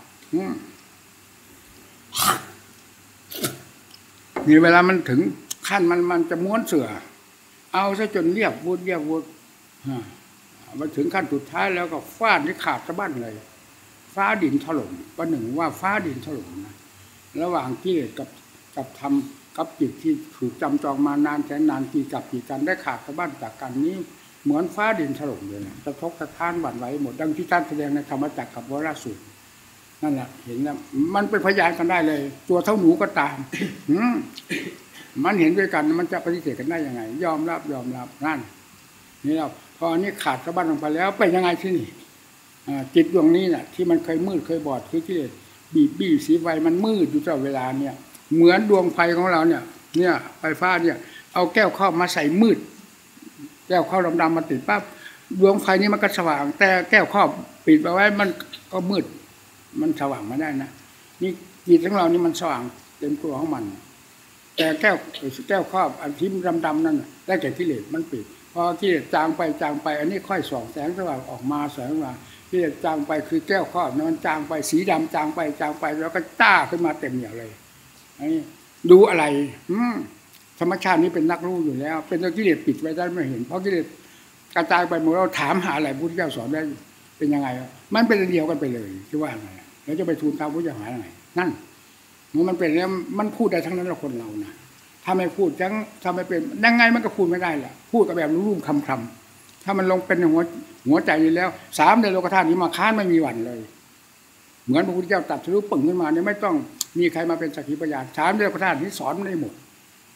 นี่เวลามันถึงขั้นมันจะม้วนเสื่อเอาซะจนเรียบวุดมาถึงขั้นสุดท้ายแล้วก็ฟาดที่ขาดสะบั้นเลยฟ้าดินถล่มประหนึ่งว่าฟ้าดินถล่มนะระหว่างกิเลสกับธรรมกับจิตที่ถูกจำจองมานานแสนนานกี่กันได้ขาดสะบั้นจากกันนี้เหมือนฟ้าดินถล่มเลยนะสะทกสะท้านหวั่นไหวหมดดังที่ท่านแสดงในธรรมจักรกับวรสูตรนั่นแหละเห็นแล้วมันเป็นพยานกันได้เลยตัวเท่าหนูก็ตามมันเห็นด้วยกันมันจะปฏิเสธกันได้ยังไงยอมรับนั่นนี่เราพออันนี้ขาดสะบั้นลงไปแล้วเป็นยังไงที่นี่จิตดวงนี้น่ะที่มันเคยมืดเคยบอดคือกิเลสบี้สีไฟมันมืดอยู่ตลอดเวลาเนี่ยเหมือนดวงไฟของเราเนี่ยไฟฟ้าเนี่ยเอาแก้วครอบมาใส่มืดแก้วครอบดำๆมาติดปั๊บดวงไฟนี้มันก็สว่างแต่แก้วครอบปิดเอาไว้มันก็มืดมันสว่างไม่ได้นะนี่จิตของเรานี่มันสว่างเต็มตัวของมันแต่แก้วครอบอันที่ดำๆนั่นได้แก่กิเลสมันปิดพอกิเลสจางไปอันนี้ค่อยส่องแสงสว่างออกมาแสงมากิเลสจางไปคือแก้วครอบมันจางไปสีดำจางไปแล้วก็จ้าขึ้นมาเต็มอย่างเลยอันนี้ดูอะไรธรรมชาตินี้เป็นนักรู้อยู่แล้วเป็นตัวกิเลสปิดไว้ได้ไม่เห็นเพราะกิเลสกระจายไปหมดเราถามหาอะไรพุทธเจ้าสอนได้เป็นยังไงมันเป็นเดียวกันไปเลยที่ว่าไงแล้วจะไปทูลตามพุทธเจ้าหาไงนั่นมันเป็นแล้วมันพูดได้ทั้งนั้นเราคนเรานะถ้าไม่พูดถ้าไม่เป็นยังไงมันก็พูดไม่ได้แหละพูดกับแบบรุ่มคำถ้ามันลงเป็นหัวใจอยู่แล้ว3ในโลกธาตุนี้มาค้านไม่มีหวั่นเลยเหมือนพระพุทธเจ้าตรัสรู้ปึ่งขึ้นมาเนี่ยไม่ต้องมีใครมาเป็นสักขีพยาน3ในโลกธาตุนี้สอนได้หมด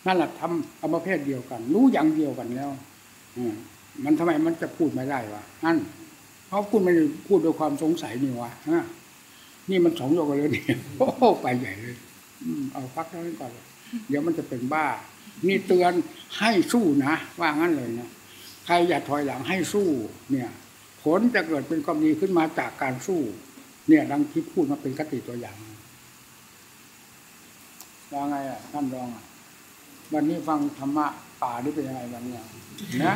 นั่นแหละทำเอาประเภทเดียวกันรู้อย่างเดียวกันแล้วมันทำไมมันจะพูดไม่ได้วะนั่นเพราะคุณไม่ได้พูดด้วยความสงสัยนี่วะนี่มันสองโยกกันเลยเนี่ยโอ้ไปใหญ่เลยเอาพักนั้นก่อนเดี๋ยวมันจะเป็นบ้านี่เตือนให้สู้นะว่างั้นเลยนะใครอย่าถอยหลังให้สู้เนี่ยผลจะเกิดเป็นความดีขึ้นมาจากการสู้เนี่ยดังที่พูดมาเป็นคติตัวอย่างว่าไงอ่ะท่านรองวันนี้ฟังธรรมะป่าได้เป็นยังไงวันนี้นะ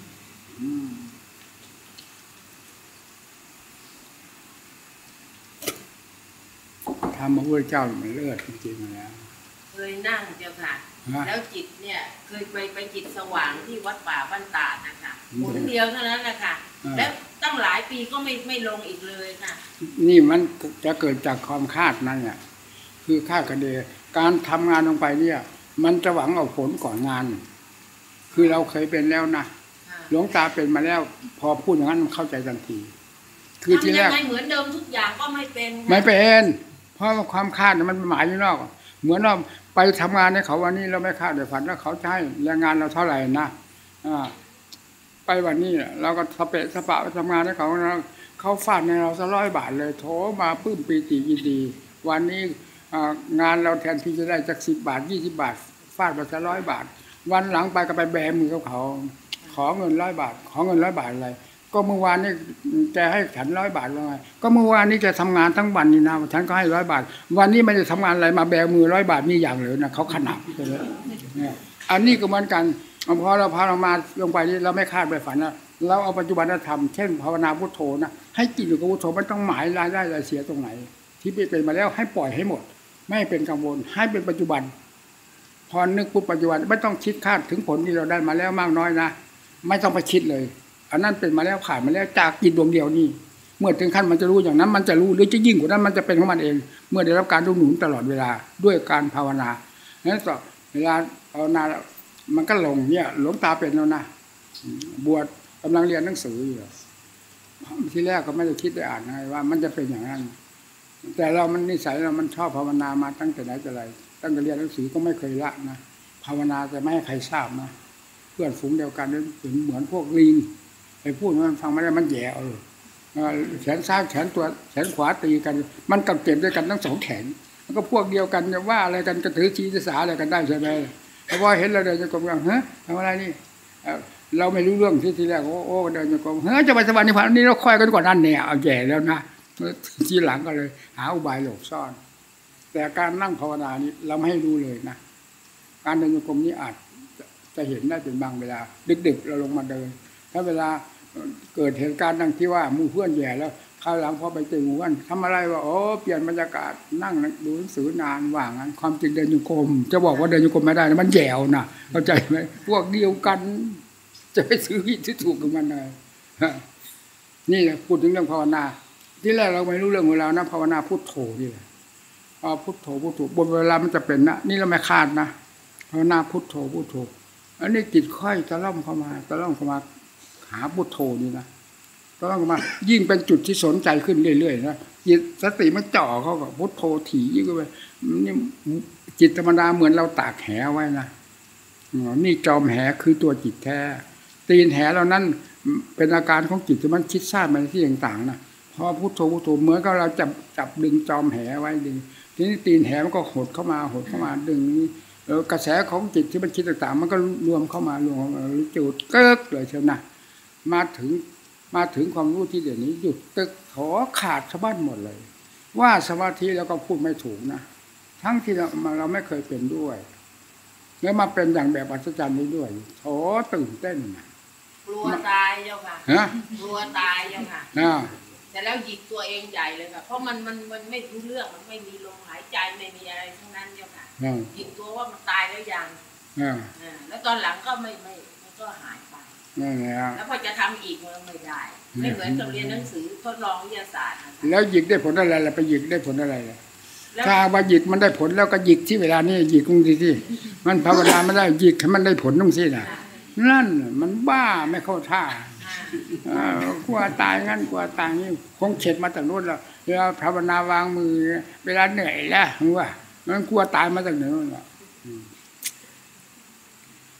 ธรรมะพระเจ้ามันเลิศจริงๆแล้วเคยนั่งเจ้าค่ะแล้วจิตเนี่ยเคยไปจิตสว่างที่วัดป่าบ้านตาดนะคะหนเดียวเท่านั้นนะคะแล้วตั้งหลายปีก็ไม่ลงอีกเลยค่ะนี่มันจะเกิดจากความคาดนั่นเนี่ยคือคาดคะเนการทำงานลงไปเนี่ยมันจะหวังเอาผลก่อนงานคือเราเคยเป็นแล้วนะหลวงตาเป็นมาแล้วพอพูดอย่างนั้นมันเข้าใจทันทีคือที่แรกไม่เหมือนเดิมทุกอย่างก็ไม่เป็นไม่เป็นเพราะความคาดมันหมายอยู่นอกเหมือนเราไปทำงานให้เขาวันนี้เราไม่คาดเดี๋ยวฝันว่าเขาจะให้แรงงานเราเท่าไหร่นะไปวันนี้เราก็สเปะสปะไปทำงานให้เขาฟาดในเราซะ100 บาทเลยโถมาปลื้มปีติยินดีวันนี้งานเราแทนที่จะได้จาก10 บาท20 บาทฟาดไปซะ100 บาทวันหลังไปก็ไปแบมือเขาขอเงิน100 บาทขอเงิน100 บาทอะไรก็เมื่อวานนี้แกให้ฉัน100 บาทว่าไงก็เมื่อวานนี้แกทำงานทั้งวันนี่นะฉันก็ให้100 บาทวันนี้ไม่ได้ทำงานอะไรมาแบมือ100 บาทมีอย่างเหลือนะเขาขนาดเลยเนี่ยอันนี้ก็เหมือนกันพอเราพาเรามาลงไปนี่เราไม่คาดไปฝันนะเราเอาปัจจุบันธรรมเช่นภาวนาพุทโธนะให้จิตอยู่กับพุทโธมันต้องหมายรายได้รายเสียตรงไหนที่เป็นมาแล้วให้ปล่อยให้หมดไม่เป็นกังวลให้เป็นปัจจุบันพอนึกปุ๊บปัจจุบันไม่ต้องคิดคาดถึงผลที่เราได้มาแล้วมากน้อยนะไม่ต้องไปคิดเลยอันนั้นเป็นมาแล้วผ่านมาแล้วจากจิตดวงเดียวนี่เมื่อถึงขั้นมันจะรู้อย่างนั้นมันจะรู้หรือจะยิ่งกว่านั้นมันจะเป็นของมันเองเมื่อได้รับการหนุนตลอดเวลาด้วยการภาวนานั้นต่อเวลาภาวนามันก็ลงเนี่ยหลวงตาเป็นแล้วนะบวชกำลังเรียนหนังสืออยู่ที่แรกก็ไม่ได้คิดได้อ่านไงว่ามันจะเป็นอย่างนั้นแต่เรามันนิสัยเรามันชอบภาวนามาตั้งแต่ไหนแต่ไรตั้งแต่เรียนหนังสือก็ไม่เคยละนะภาวนาแต่ไม่ให้ใครทราบนะเพื่อนฝูงเดียวกันเหมือนพวกลิงไปพูดมันฟังไม่ได้มันแย่แขนซ้ายแขนตัวแขนขวาตีกันมันกับเจ็บด้วยกันทั้ง2 แขนแล้วก็พวกเดียวกันจะว่าอะไรกันกระถือชีสาอะไรกันได้ใช่ไหมแต่ว่าเห็นเราเดินจงกรมกันเฮ้ยทำอะไรนี่เราไม่รู้เรื่องที่แรกโอ้เดินจงกรมเฮ้ยจะไปสวรรค์นิพพานนี่เราค่อยกันกว่านั้นเนี่ยเอาแย่แล้วนะทีหลังก็เลยหาอุบายหลบซ่อนแต่การนั่งภาวนานี้เราไม่ให้รู้เลยนะการเดินจงกรมนี้อาจจะเห็นได้เป็นบางเวลาดึกๆเราลงมาเดินถ้าเวลาเกิดเหตุการณ์ดังที่ว่ามู่เพื่อนแย่แล้วคราวหลังพอไปเจอหมู่กันทำอะไรวะโอ้เปลี่ยนบรรยากาศนั่งดูหนังสือนานว่างั้นความจริงเดินจงกรมจะบอกว่าเดินจงกรมไม่ได้นะมันแย่นะเข้าใจไหมพวกเดียวกันจะไปซื้อผิดที่ถูกกับมันเลยนี่แหละพูดถึงเรื่องภาวนาที่แรกเราไม่รู้เรื่องของเรานะภาวนาพุทโธนี่แหละพุทโธพุทโธบนเวลามันจะเป็นนะนี่เราไม่คาดนะภาวนาพุทโธพุทโธอันนี้จิตค่อยตะล่อมเข้ามาหาพุทโธนี่นะตะล่อมเข้ามายิ่งเป็นจุดที่สนใจขึ้นเรื่อยๆนะจิตสติมันจ่อเข้ากับพุทโธถี่ยิ่งขึ้นไปนี่จิตธรรมดาเหมือนเราตากแหไว้นะนี่จอมแหคือตัวจิตแท้ตีนแหเหล่านั้นเป็นอาการของจิตที่มันคิดสร้างไปที่ต่างๆนะพอพุทโธพุทโธเหมือนกับเราจับดึงจอมแหไว้ดึงทีนี้ตีนแหมันก็หดเข้ามาดึงกระแสของจิตที่มันคิดต่างๆมันก็รวมเข้ามารวมจุดเกิกเลยเชียวนะมาถึงความรู้ที่เดี๋ยวนี้หยุดตึกถอขาดสะบั้นหมดเลยว่าสมาธิแล้วก็พูดไม่ถูกนะทั้งที่เราไม่เคยเป็นด้วยแล้วมาเป็นอย่างแบบอัศจรรย์นี้ด้วยโถตื่นเต้นกลัวตายเจ้าค่ะกลัวตายเจ้าค่ะแต่แล้วหยิกตัวเองใหญ่เลยค่ะเพราะมันไม่รู้เรื่องมันไม่มีลมหายใจไม่มีอะไรทั้งนั้นเจ้าค่ะหยิกตัวว่ามันตายแล้วยังแล้วตอนหลังก็ไม่ก็หายไปแล้วพอจะทำอีกมันไม่ได้ไม่เหมือนกับเรียนหนังสือทดลองวิทยาศาสตร์แล้วหยิกได้ผลอะไรล่ะไปหยิกได้ผลอะไรล่ะถ้าว่าหยิกมันได้ผลแล้วก็หยิกที่เวลานี้หยิกตรงที่มันภาวนาไม่ได้หยิกให้มันได้ผลตรงที่น่ะนั่นมันบ้าไม่เข้าท่ากลัวตายงั้นกลัวตายนี่คงเข็ดมาจากนู้นแล้วเวลาภาวนาวางมือเวลาเหนื่อยแล้วว่ามันกลัวตายมาจากเหนือแล้ว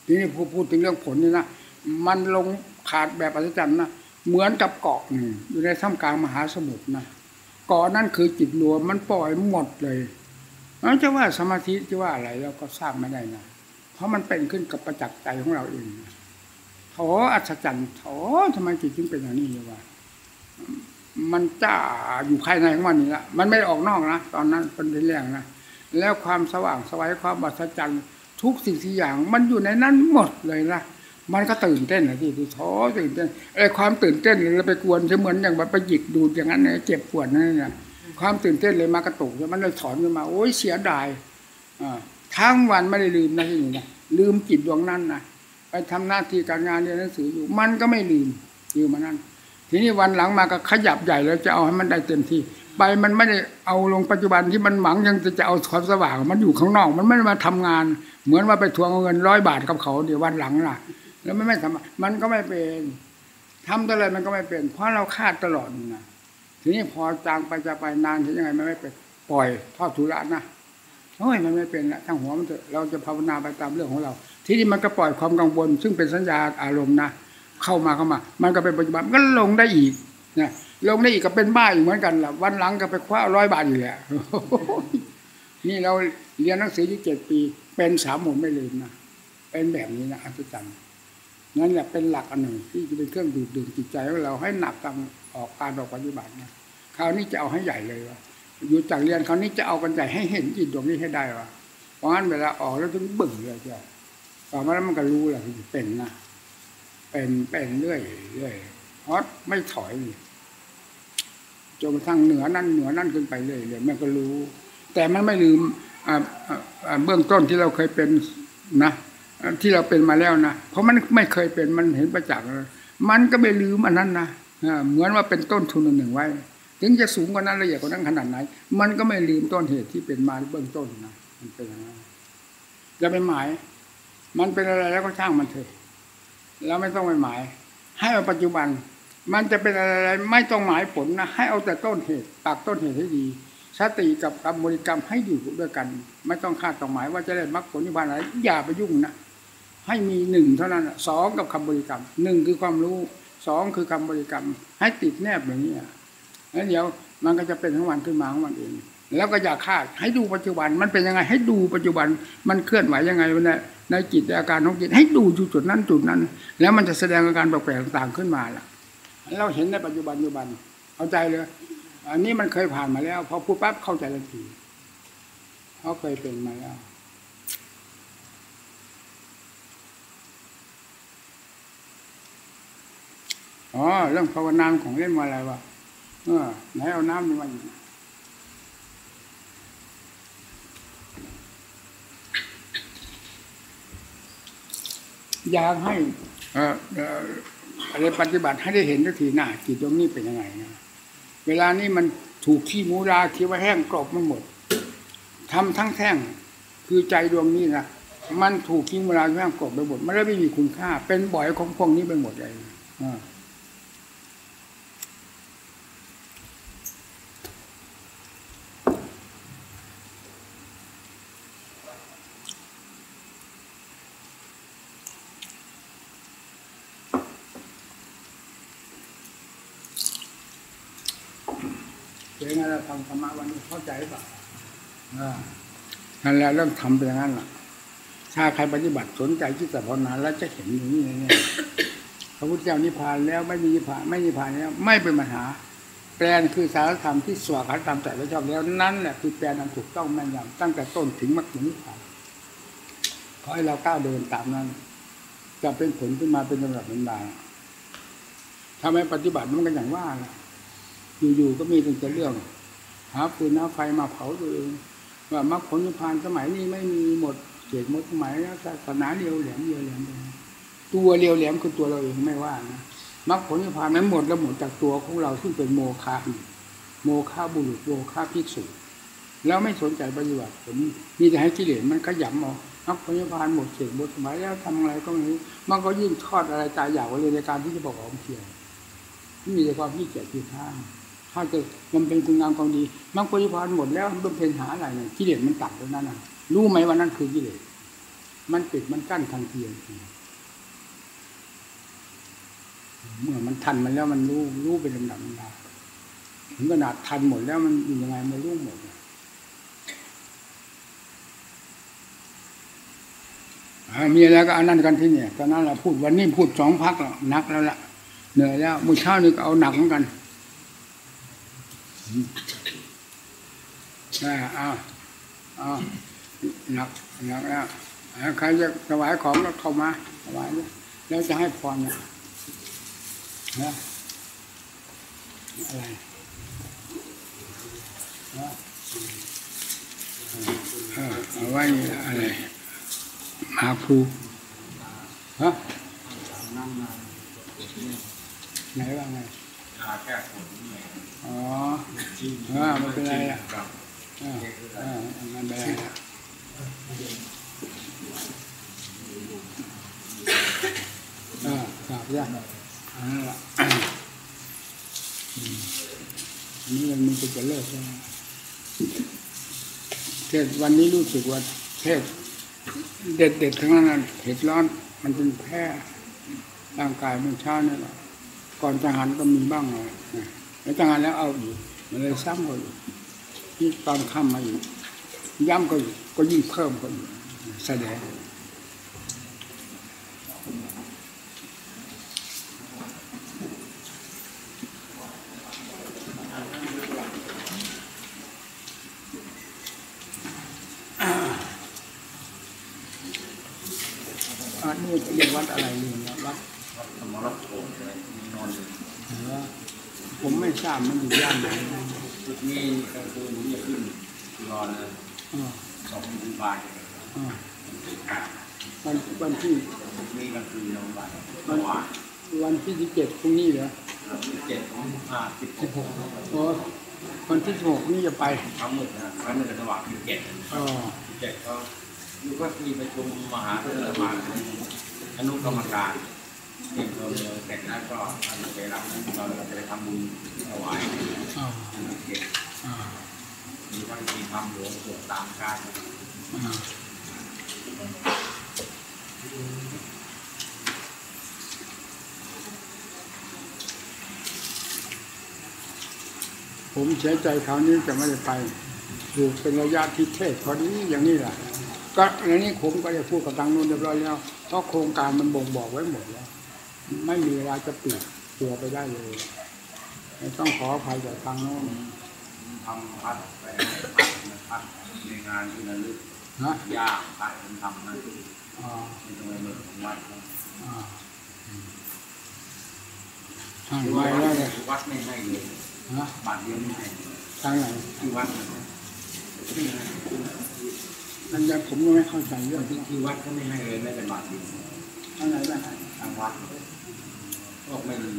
ทีนี้พูดถึงเรื่องผลนี่นะมันลงขาดแบบอัศจรรย์นะเหมือนกับเกาะหนึ่งอยู่ในท่ามกลางมหาสมุทรนะเกาะนั่นคือจิตรวมมันปล่อยหมดเลยมันจะว่าสมาธิจะว่าอะไรเราก็ทราบไม่ได้นะเพราะมันเป็นขึ้นกับประจักษ์ใจของเราเองโถอัศจรรย์โถทำไมจิตจึงเป็นอย่างนี้วะมันจ้าอยู่ภายในของมันนี่ละมันไม่ออกนอกนะตอนนั้นเป็นแรงนะแล้วความสว่างสวัยความอัศจรรย์ทุกสิ่งทุกอย่างมันอยู่ในนั้นหมดเลยนะมันก็ตื่นเต้นนะที่ท้อตื่นเต้นไอ้ความตื่นเต้นเราไปกวนจะเหมือนอย่างแบบไปหยิกดูดอย่างนั้นเนี่ยเจ็บปวดนั่นเนี่ยความตื่นเต้นเลยมากระตุกมันเลยถอนขึ้นมาโอ้ยเสียดายทั้งวันไม่ได้ลืมนะที่นี่นะลืมจิตดวงนั้นนะไปทำหน้าที่การงานเรียนหนังสืออยู่มันก็ไม่ลืมมานั่นทีนี้วันหลังมาก็ขยับใหญ่แล้วจะเอาให้มันได้เต็มที่ไปมันไม่ได้เอาลงปัจจุบันที่มันหวังยังจะเอาความสว่างมันอยู่ข้างนอกมันไม่ได้มาทำงานเหมือนว่าไปทวงเงิน100 บาทกับเขาเดี๋ยววันหลังล่ะแล้วไม่ทำมันก็ไม่เป็นทำอะไรมันก็ไม่เป็นเพราะเราคาดตลอดนะทีนี้พอจางไปจะไปนานถึงยังไงมันไม่เป็นปล่อยทอดทุระนะโอ้ยมันไม่เป็นละทั้งหัวมันเถอะเราจะภาวนาไปตามเรื่องของเราทีนี้มันก็ปล่อยความกังวลซึ่งเป็นสัญญาอารมณ์นะเข้ามามันก็เป็นปัจจุบันก็ลงได้อีกนะลงได้อีกก็เป็นบ้าอีกเหมือนกันล่ะวันหลังก็ไปคว้า100 บาทอีกแหละนี่เราเรียนหนังสืออยู่7 ปีเป็น3 หนไม่ลืมนะเป็นแบบนี้นะอัศจรรย์นั่นแหละเป็นหลักอันหนึ่งที่จะเป็นเครื่องดูดดื่มจิตใจของเราให้หนักการออกปฏิบัตินะคราวนี้จะเอาให้ใหญ่เลยว่าอยู่จากเรียนคราวนี้จะเอากันใหญ่ให้เห็นจิตดวงนี้ให้ได้ว่าเพราะงั้นเวลาออกแล้วถึงบึ่งเลยจ้ะต่อมาแล้วมันก็รู้แหละเป็นนะเป็นเรื่อยฮอตไม่ถอยจนกระทั่งเหนือนั่นขึ้นไปเรื่อยมันก็รู้แต่มันไม่ลืมเบื้องต้นที่เราเคยเป็นนะที่เราเป็นมาแล้วนะเพราะมันไม่เคยเป็นมันเห็นประจักษ์มันก็ไม่ลืมอันนั้นนะเหมือนว่าเป็นต้นทุนหนึ่งไว้ถึงจะสูงกว่านั้นละเอียดกว่านั้นขนาดไหนมันก็ไม่ลืมต้นเหตุที่เป็นมาเบื้องต้นนะมันเป็นอย่างนั้นอย่าไปหมายมันเป็นอะไรแล้วก็ช่างมันเถอะแล้วไม่ต้องไปหมายให้เอาปัจจุบันมันจะเป็นอะไรไม่ต้องหมายผลนะให้เอาแต่ต้นเหตุปักต้นเหตุให้ดีสติกับกรรมบริกรรมให้อยู่ด้วยกันไม่ต้องคาดต้องหมายว่าจะได้มรรคผลนิพพานอะไรอย่าไปยุ่งนะให้มี1เท่านั้น2กับคำบริกรรม1คือความรู้2คือคำบริกรรมให้ติดแนบอย่างนี้แล้วเดี๋ยวมันก็จะเป็นทั้งวันขึ้นมาของมันเองแล้วก็อย่าคาดให้ดูปัจจุบันมันเป็นยังไงให้ดูปัจจุบันมันเคลื่อนไหวยังไงในจิตในอาการของจิตให้ดูจุดนั้นแล้วมันจะแสดงอาการแปลกๆต่างๆขึ้นมาล่ะเราเห็นในปัจจุบันเข้าใจเลยอันนี้มันเคยผ่านมาแล้วพอพูดปั๊บเข้าใจทันทีเขาเคยเป็นมาแล้วอ๋อเรื่องภาวนาของเล่นมาอะไรวะไหนเอาน้ำมาอยู่อยากให้อะไรปฏิบัติให้ได้เห็นทันทีหน้าจิตตรงนี้เป็นยังไงนะเวลานี้มันถูกขี้มูราคิดว่าแห้งกรอบมันหมดทำทั้งแท่งคือใจดวงนี้นะมันถูกขี้มูราแห้งกรอบไปหมดมันไม่มีคุณค่าเป็นบ่อยของพวกนี้ไปหมดเลยเป็นไงเราทำธรรมะวันนี้เข้าใจป่ะนั่นแหละเริ่มทำไปอย่างนั้นล่ะถ้าใครปฏิบัติสนใจที่จะภาวนาแล้วจะเห็นอย่างนี้เนี่ยพระพุทธเจ้านิพพานแล้วไม่มีนิพพานไม่นิพพานแล้วไม่เป็นปัญหาแปลนคือสารธรรมที่สวดขันตามใจและชอบแล้วนั่นแหละคือแปลนอันถูกต้องแม่นยำตั้งแต่ต้นถึงมรรคผลนิพพานขอให้เราก้าวเดินตามนั้นจะเป็นผลขึ้นมาเป็นลำดับลำดาถ้าไม่ปฏิบัติมันก็อย่างว่าอยู่ๆก็มีแต่เรื่องหาฟืนหาไฟมาเผาตัวเองว่ามรรคผลนิพพานสมัยนี้ไม่มีหมดเกิดหมดสมัยแล้วศาสนาเรียวแหลมตัวเรียวแหลมคือตัวเราเองไม่ว่านะมรรคผลนิพพานนั้นหมดแล้วหมดจากตัวของเราซึ่งเป็นโมฆะบุรุษโมฆะภิกษุแล้วไม่สนใจปฏิบัติผมมีแต่ให้กิเลสมันขยำเอามรรคผลนิพพานหมดเกิดหมดสมัยแล้วทำอะไรก็ไม่รู้มันก็ยิ่งทอดอะไรตายอยากเลยในการที่จะบอกของเพียรมีแต่ความขี้เกียจขี้ข้างถ้าเกิดมันเป็นคุณงามความดีมรรคผลนิพพานหมดแล้วบำเพ็ญหาอะไรเนี่ยกิเลสมันตัดตรงนั้นน่ะรู้ไหมว่านั่นคือกิเลสมันปิดมันกั้นทันทีเมื่อมันทันมันแล้วมันรู้เป็นลำดับลำดับถึงขนาดทันหมดแล้วมันอยู่ยังไงมันรู้หมดมีอะไรก็เอานั่นกันที่เนี่ยตอนนั้นเราพูดวันนี้พูด2 พักแล้วนักแล้วล่ะเหนื่อยแล้วมื้อเช้านี่ก็เอาหนักเหมือนกันเอาหนักแล้วใครจะถวายของก็เข้ามาถวายแล้วจะให้พรเนี่ยนะอะไรเอาไว้อะไรมาครูฮะไหนว่าไงแก้ปวดอ๋อไม่เป็นไรอ่ะมันเป็นไรอ่ะครับยากนี่มันจะเลิกใช่ไหมเทศวันนี้รู้สึกว่าเทศเด็ดๆทั้งนั้นเผ็ดร้อนมันเป็นแพ้ร่างกายมันช้าเนี่ยก่อนจะหันก็มีบ้างเลยแล้วจะหันแล้วเอาอีกมันเลยซ้ำก็อีกที่ตอนค่ำมาอีกย้ำก็ยิ่งเพิ่มก็อีกแสดงนี่เรียกวัดอะไรนี่วัดสมรภูมิอะไรมีนอนอยู่ผมไม่ทราบมันอยู่ย่านไหนจุดนี้ก็คือผมจะขึ้นรอเลย2 บ่ายวันที่นี่ก็คือโรงพยาบาลวันที่17พรุ่งนี้เหรอ 16 วันที่16นี่จะไปทั้งหมดนะครั้งนึงจะสว่าง17ก็อยู่ก็มีประชุมมหาเถรสมาคมอนุกรรมการที่เราเสร็จแล้วก็ไปรับเราจะไปทำบุญถวายมีทั้งที่ทำหลวงสวดตามการผมเสียใจคราวนี้จะไม่ได้ไปอยู่เป็นระยะที่เทศพอดีอย่างนี้แหละก็ในนี้ผมก็ได้พูดกับทางนู้นเรียบร้อยแล้วเพราะโครงการมันบ่งบอกไว้หมดแล้วไม่มีเวลาจะปิดตัวไปได้เลยต้องขออภัยจากทางโน้นทำพัดไปพัดในงานที่ระลึกยากพัดทำนั่นเป็นตรงเมืองของวัดทางไปแล้วเลยวัดไม่ให้เลยบาทเดียวไม่ให้ทางไหนที่วัดนั่นยังผมยังไม่เข้าใจเรื่องที่วัดก็ไม่ให้เลยแม้แต่บาทเดียวทางไหนบ้างทางวัดก็ไม่มี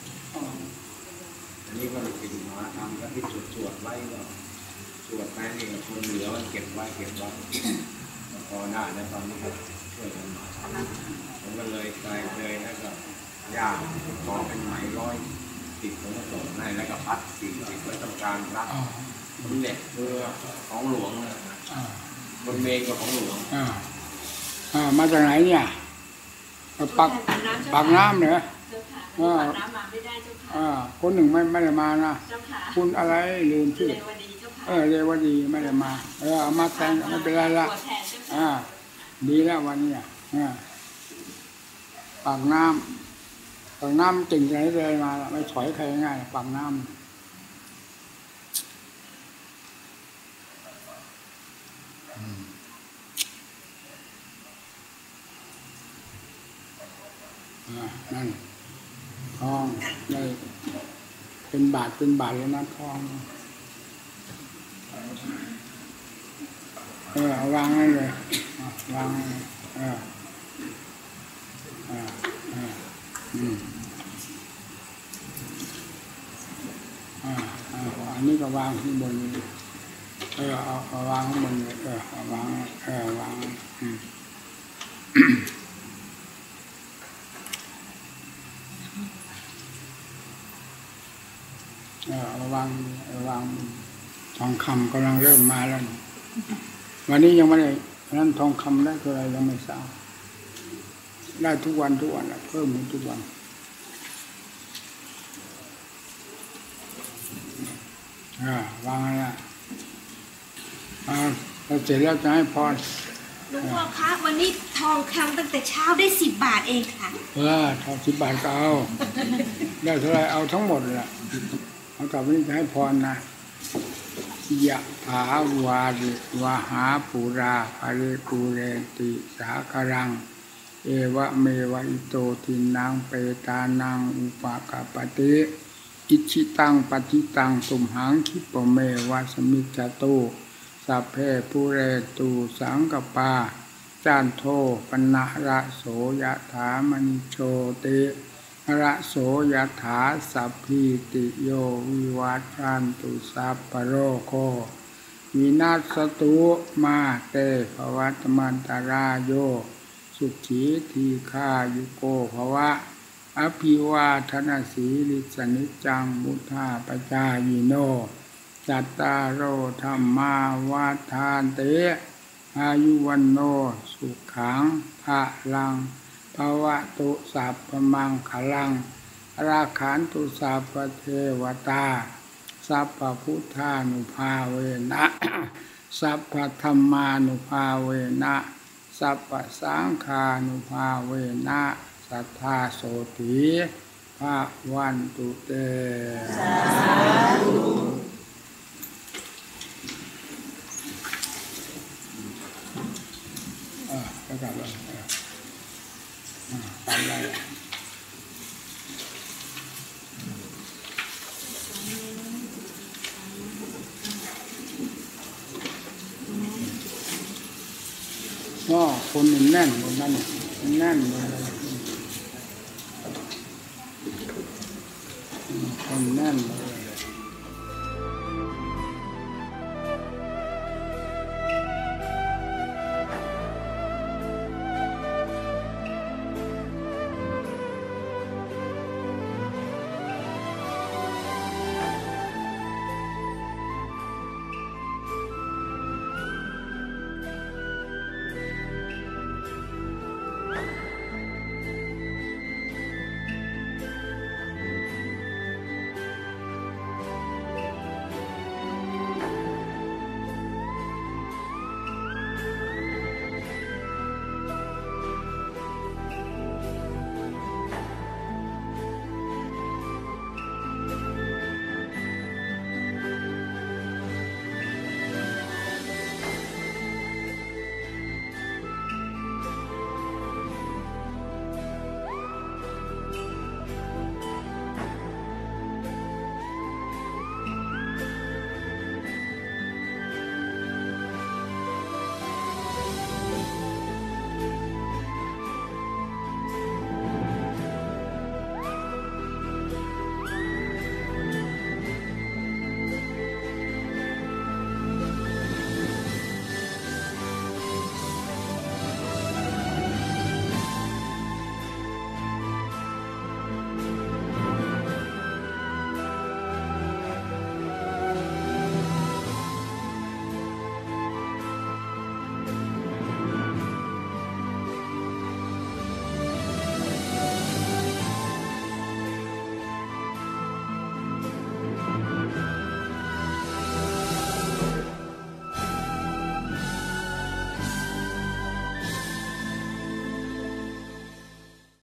อันนี้ก็เลยติดมาทำก็ที่สวดไว้ก็สวดไปนี่คนเหลือเก็บไว้พอได้แล้วตอนนี้ก็ช่วยกันผมก็เลยเลยแล้วก็ย่าขอเป็นไหม110ผมก็ส่งให้แล้วก็พัด40ไว้ต้องการรับเน็ตเพื่อของหลวงบนเมฆกับของหลวงมาจากไหนเนี่ยปากน้ำเหรอปากน้ำมาไม่ได้เจ้าค่ะคนหนึ่งไม่ได้มานะคุณอะไรลืมชื่อเรวดีไม่ได้มาเอามาแทนไม่เป็นไรละดีแล้ววันนี้ปากน้ำจริงใจเลยมาไม่ถอยใครง่ายปากน้ำนั่นทองได้เป็นบาทแล้วนะทองเอาวางนั่นเลยวางอันนี้ก็วางที่บนเอาวางข้างบนเลยวางวางทองคำกำลังเริ่มมาแล้ววันนี้ยังไม่ได้นั้นทองคำได้เท่าไรยังไม่ทราบได้ทุกวันเพิ่มทุกวันวางอะไรเราเสร็จแล้วจะให้พรหลวงพ่อคะวันนี้ทองคำตั้งแต่เช้าได้10 บาทเองค่ะทอง10 บาทก็เอาได้เท่าไรเอาทั้งหมดแหละเอาต่อไปนี้จะให้พรนะยะถาวาริวหาปุราภริปุเรนติสาคารังเอวะเมวะอิโตทินังเปตานังอุปกาปติอิชิตังปฏิตังตุมหังคิปเมวะสมิจจโตสัพเพปุเรตุสังกปาจานโทปนะระโสยถามณิโชติระโสยถาสัพพิติโยวิวัชชันตุสัพพโรโควินาศตุมาเตภวัตมันตรายโยสุขีทีฆายุโกภวะอภิวาทนาสีลิสนิจังมุทาปจายโนจัตตารโอธรรมาวาทานเตอายุวันโนสุขังภะลังภวะตุสัพพมังคลังราขันตุสัพพเทวตาสัพพพุทธานุภาเวนะสัพพธัมมานุภาเวนะสัพพสังฆานุภาเวนะสัทธาโสติภะวันตุเตสาธุก็กลับแล้วตามได้คนมันแน่นบนนั้นแน่นเลยคนแน่นเลย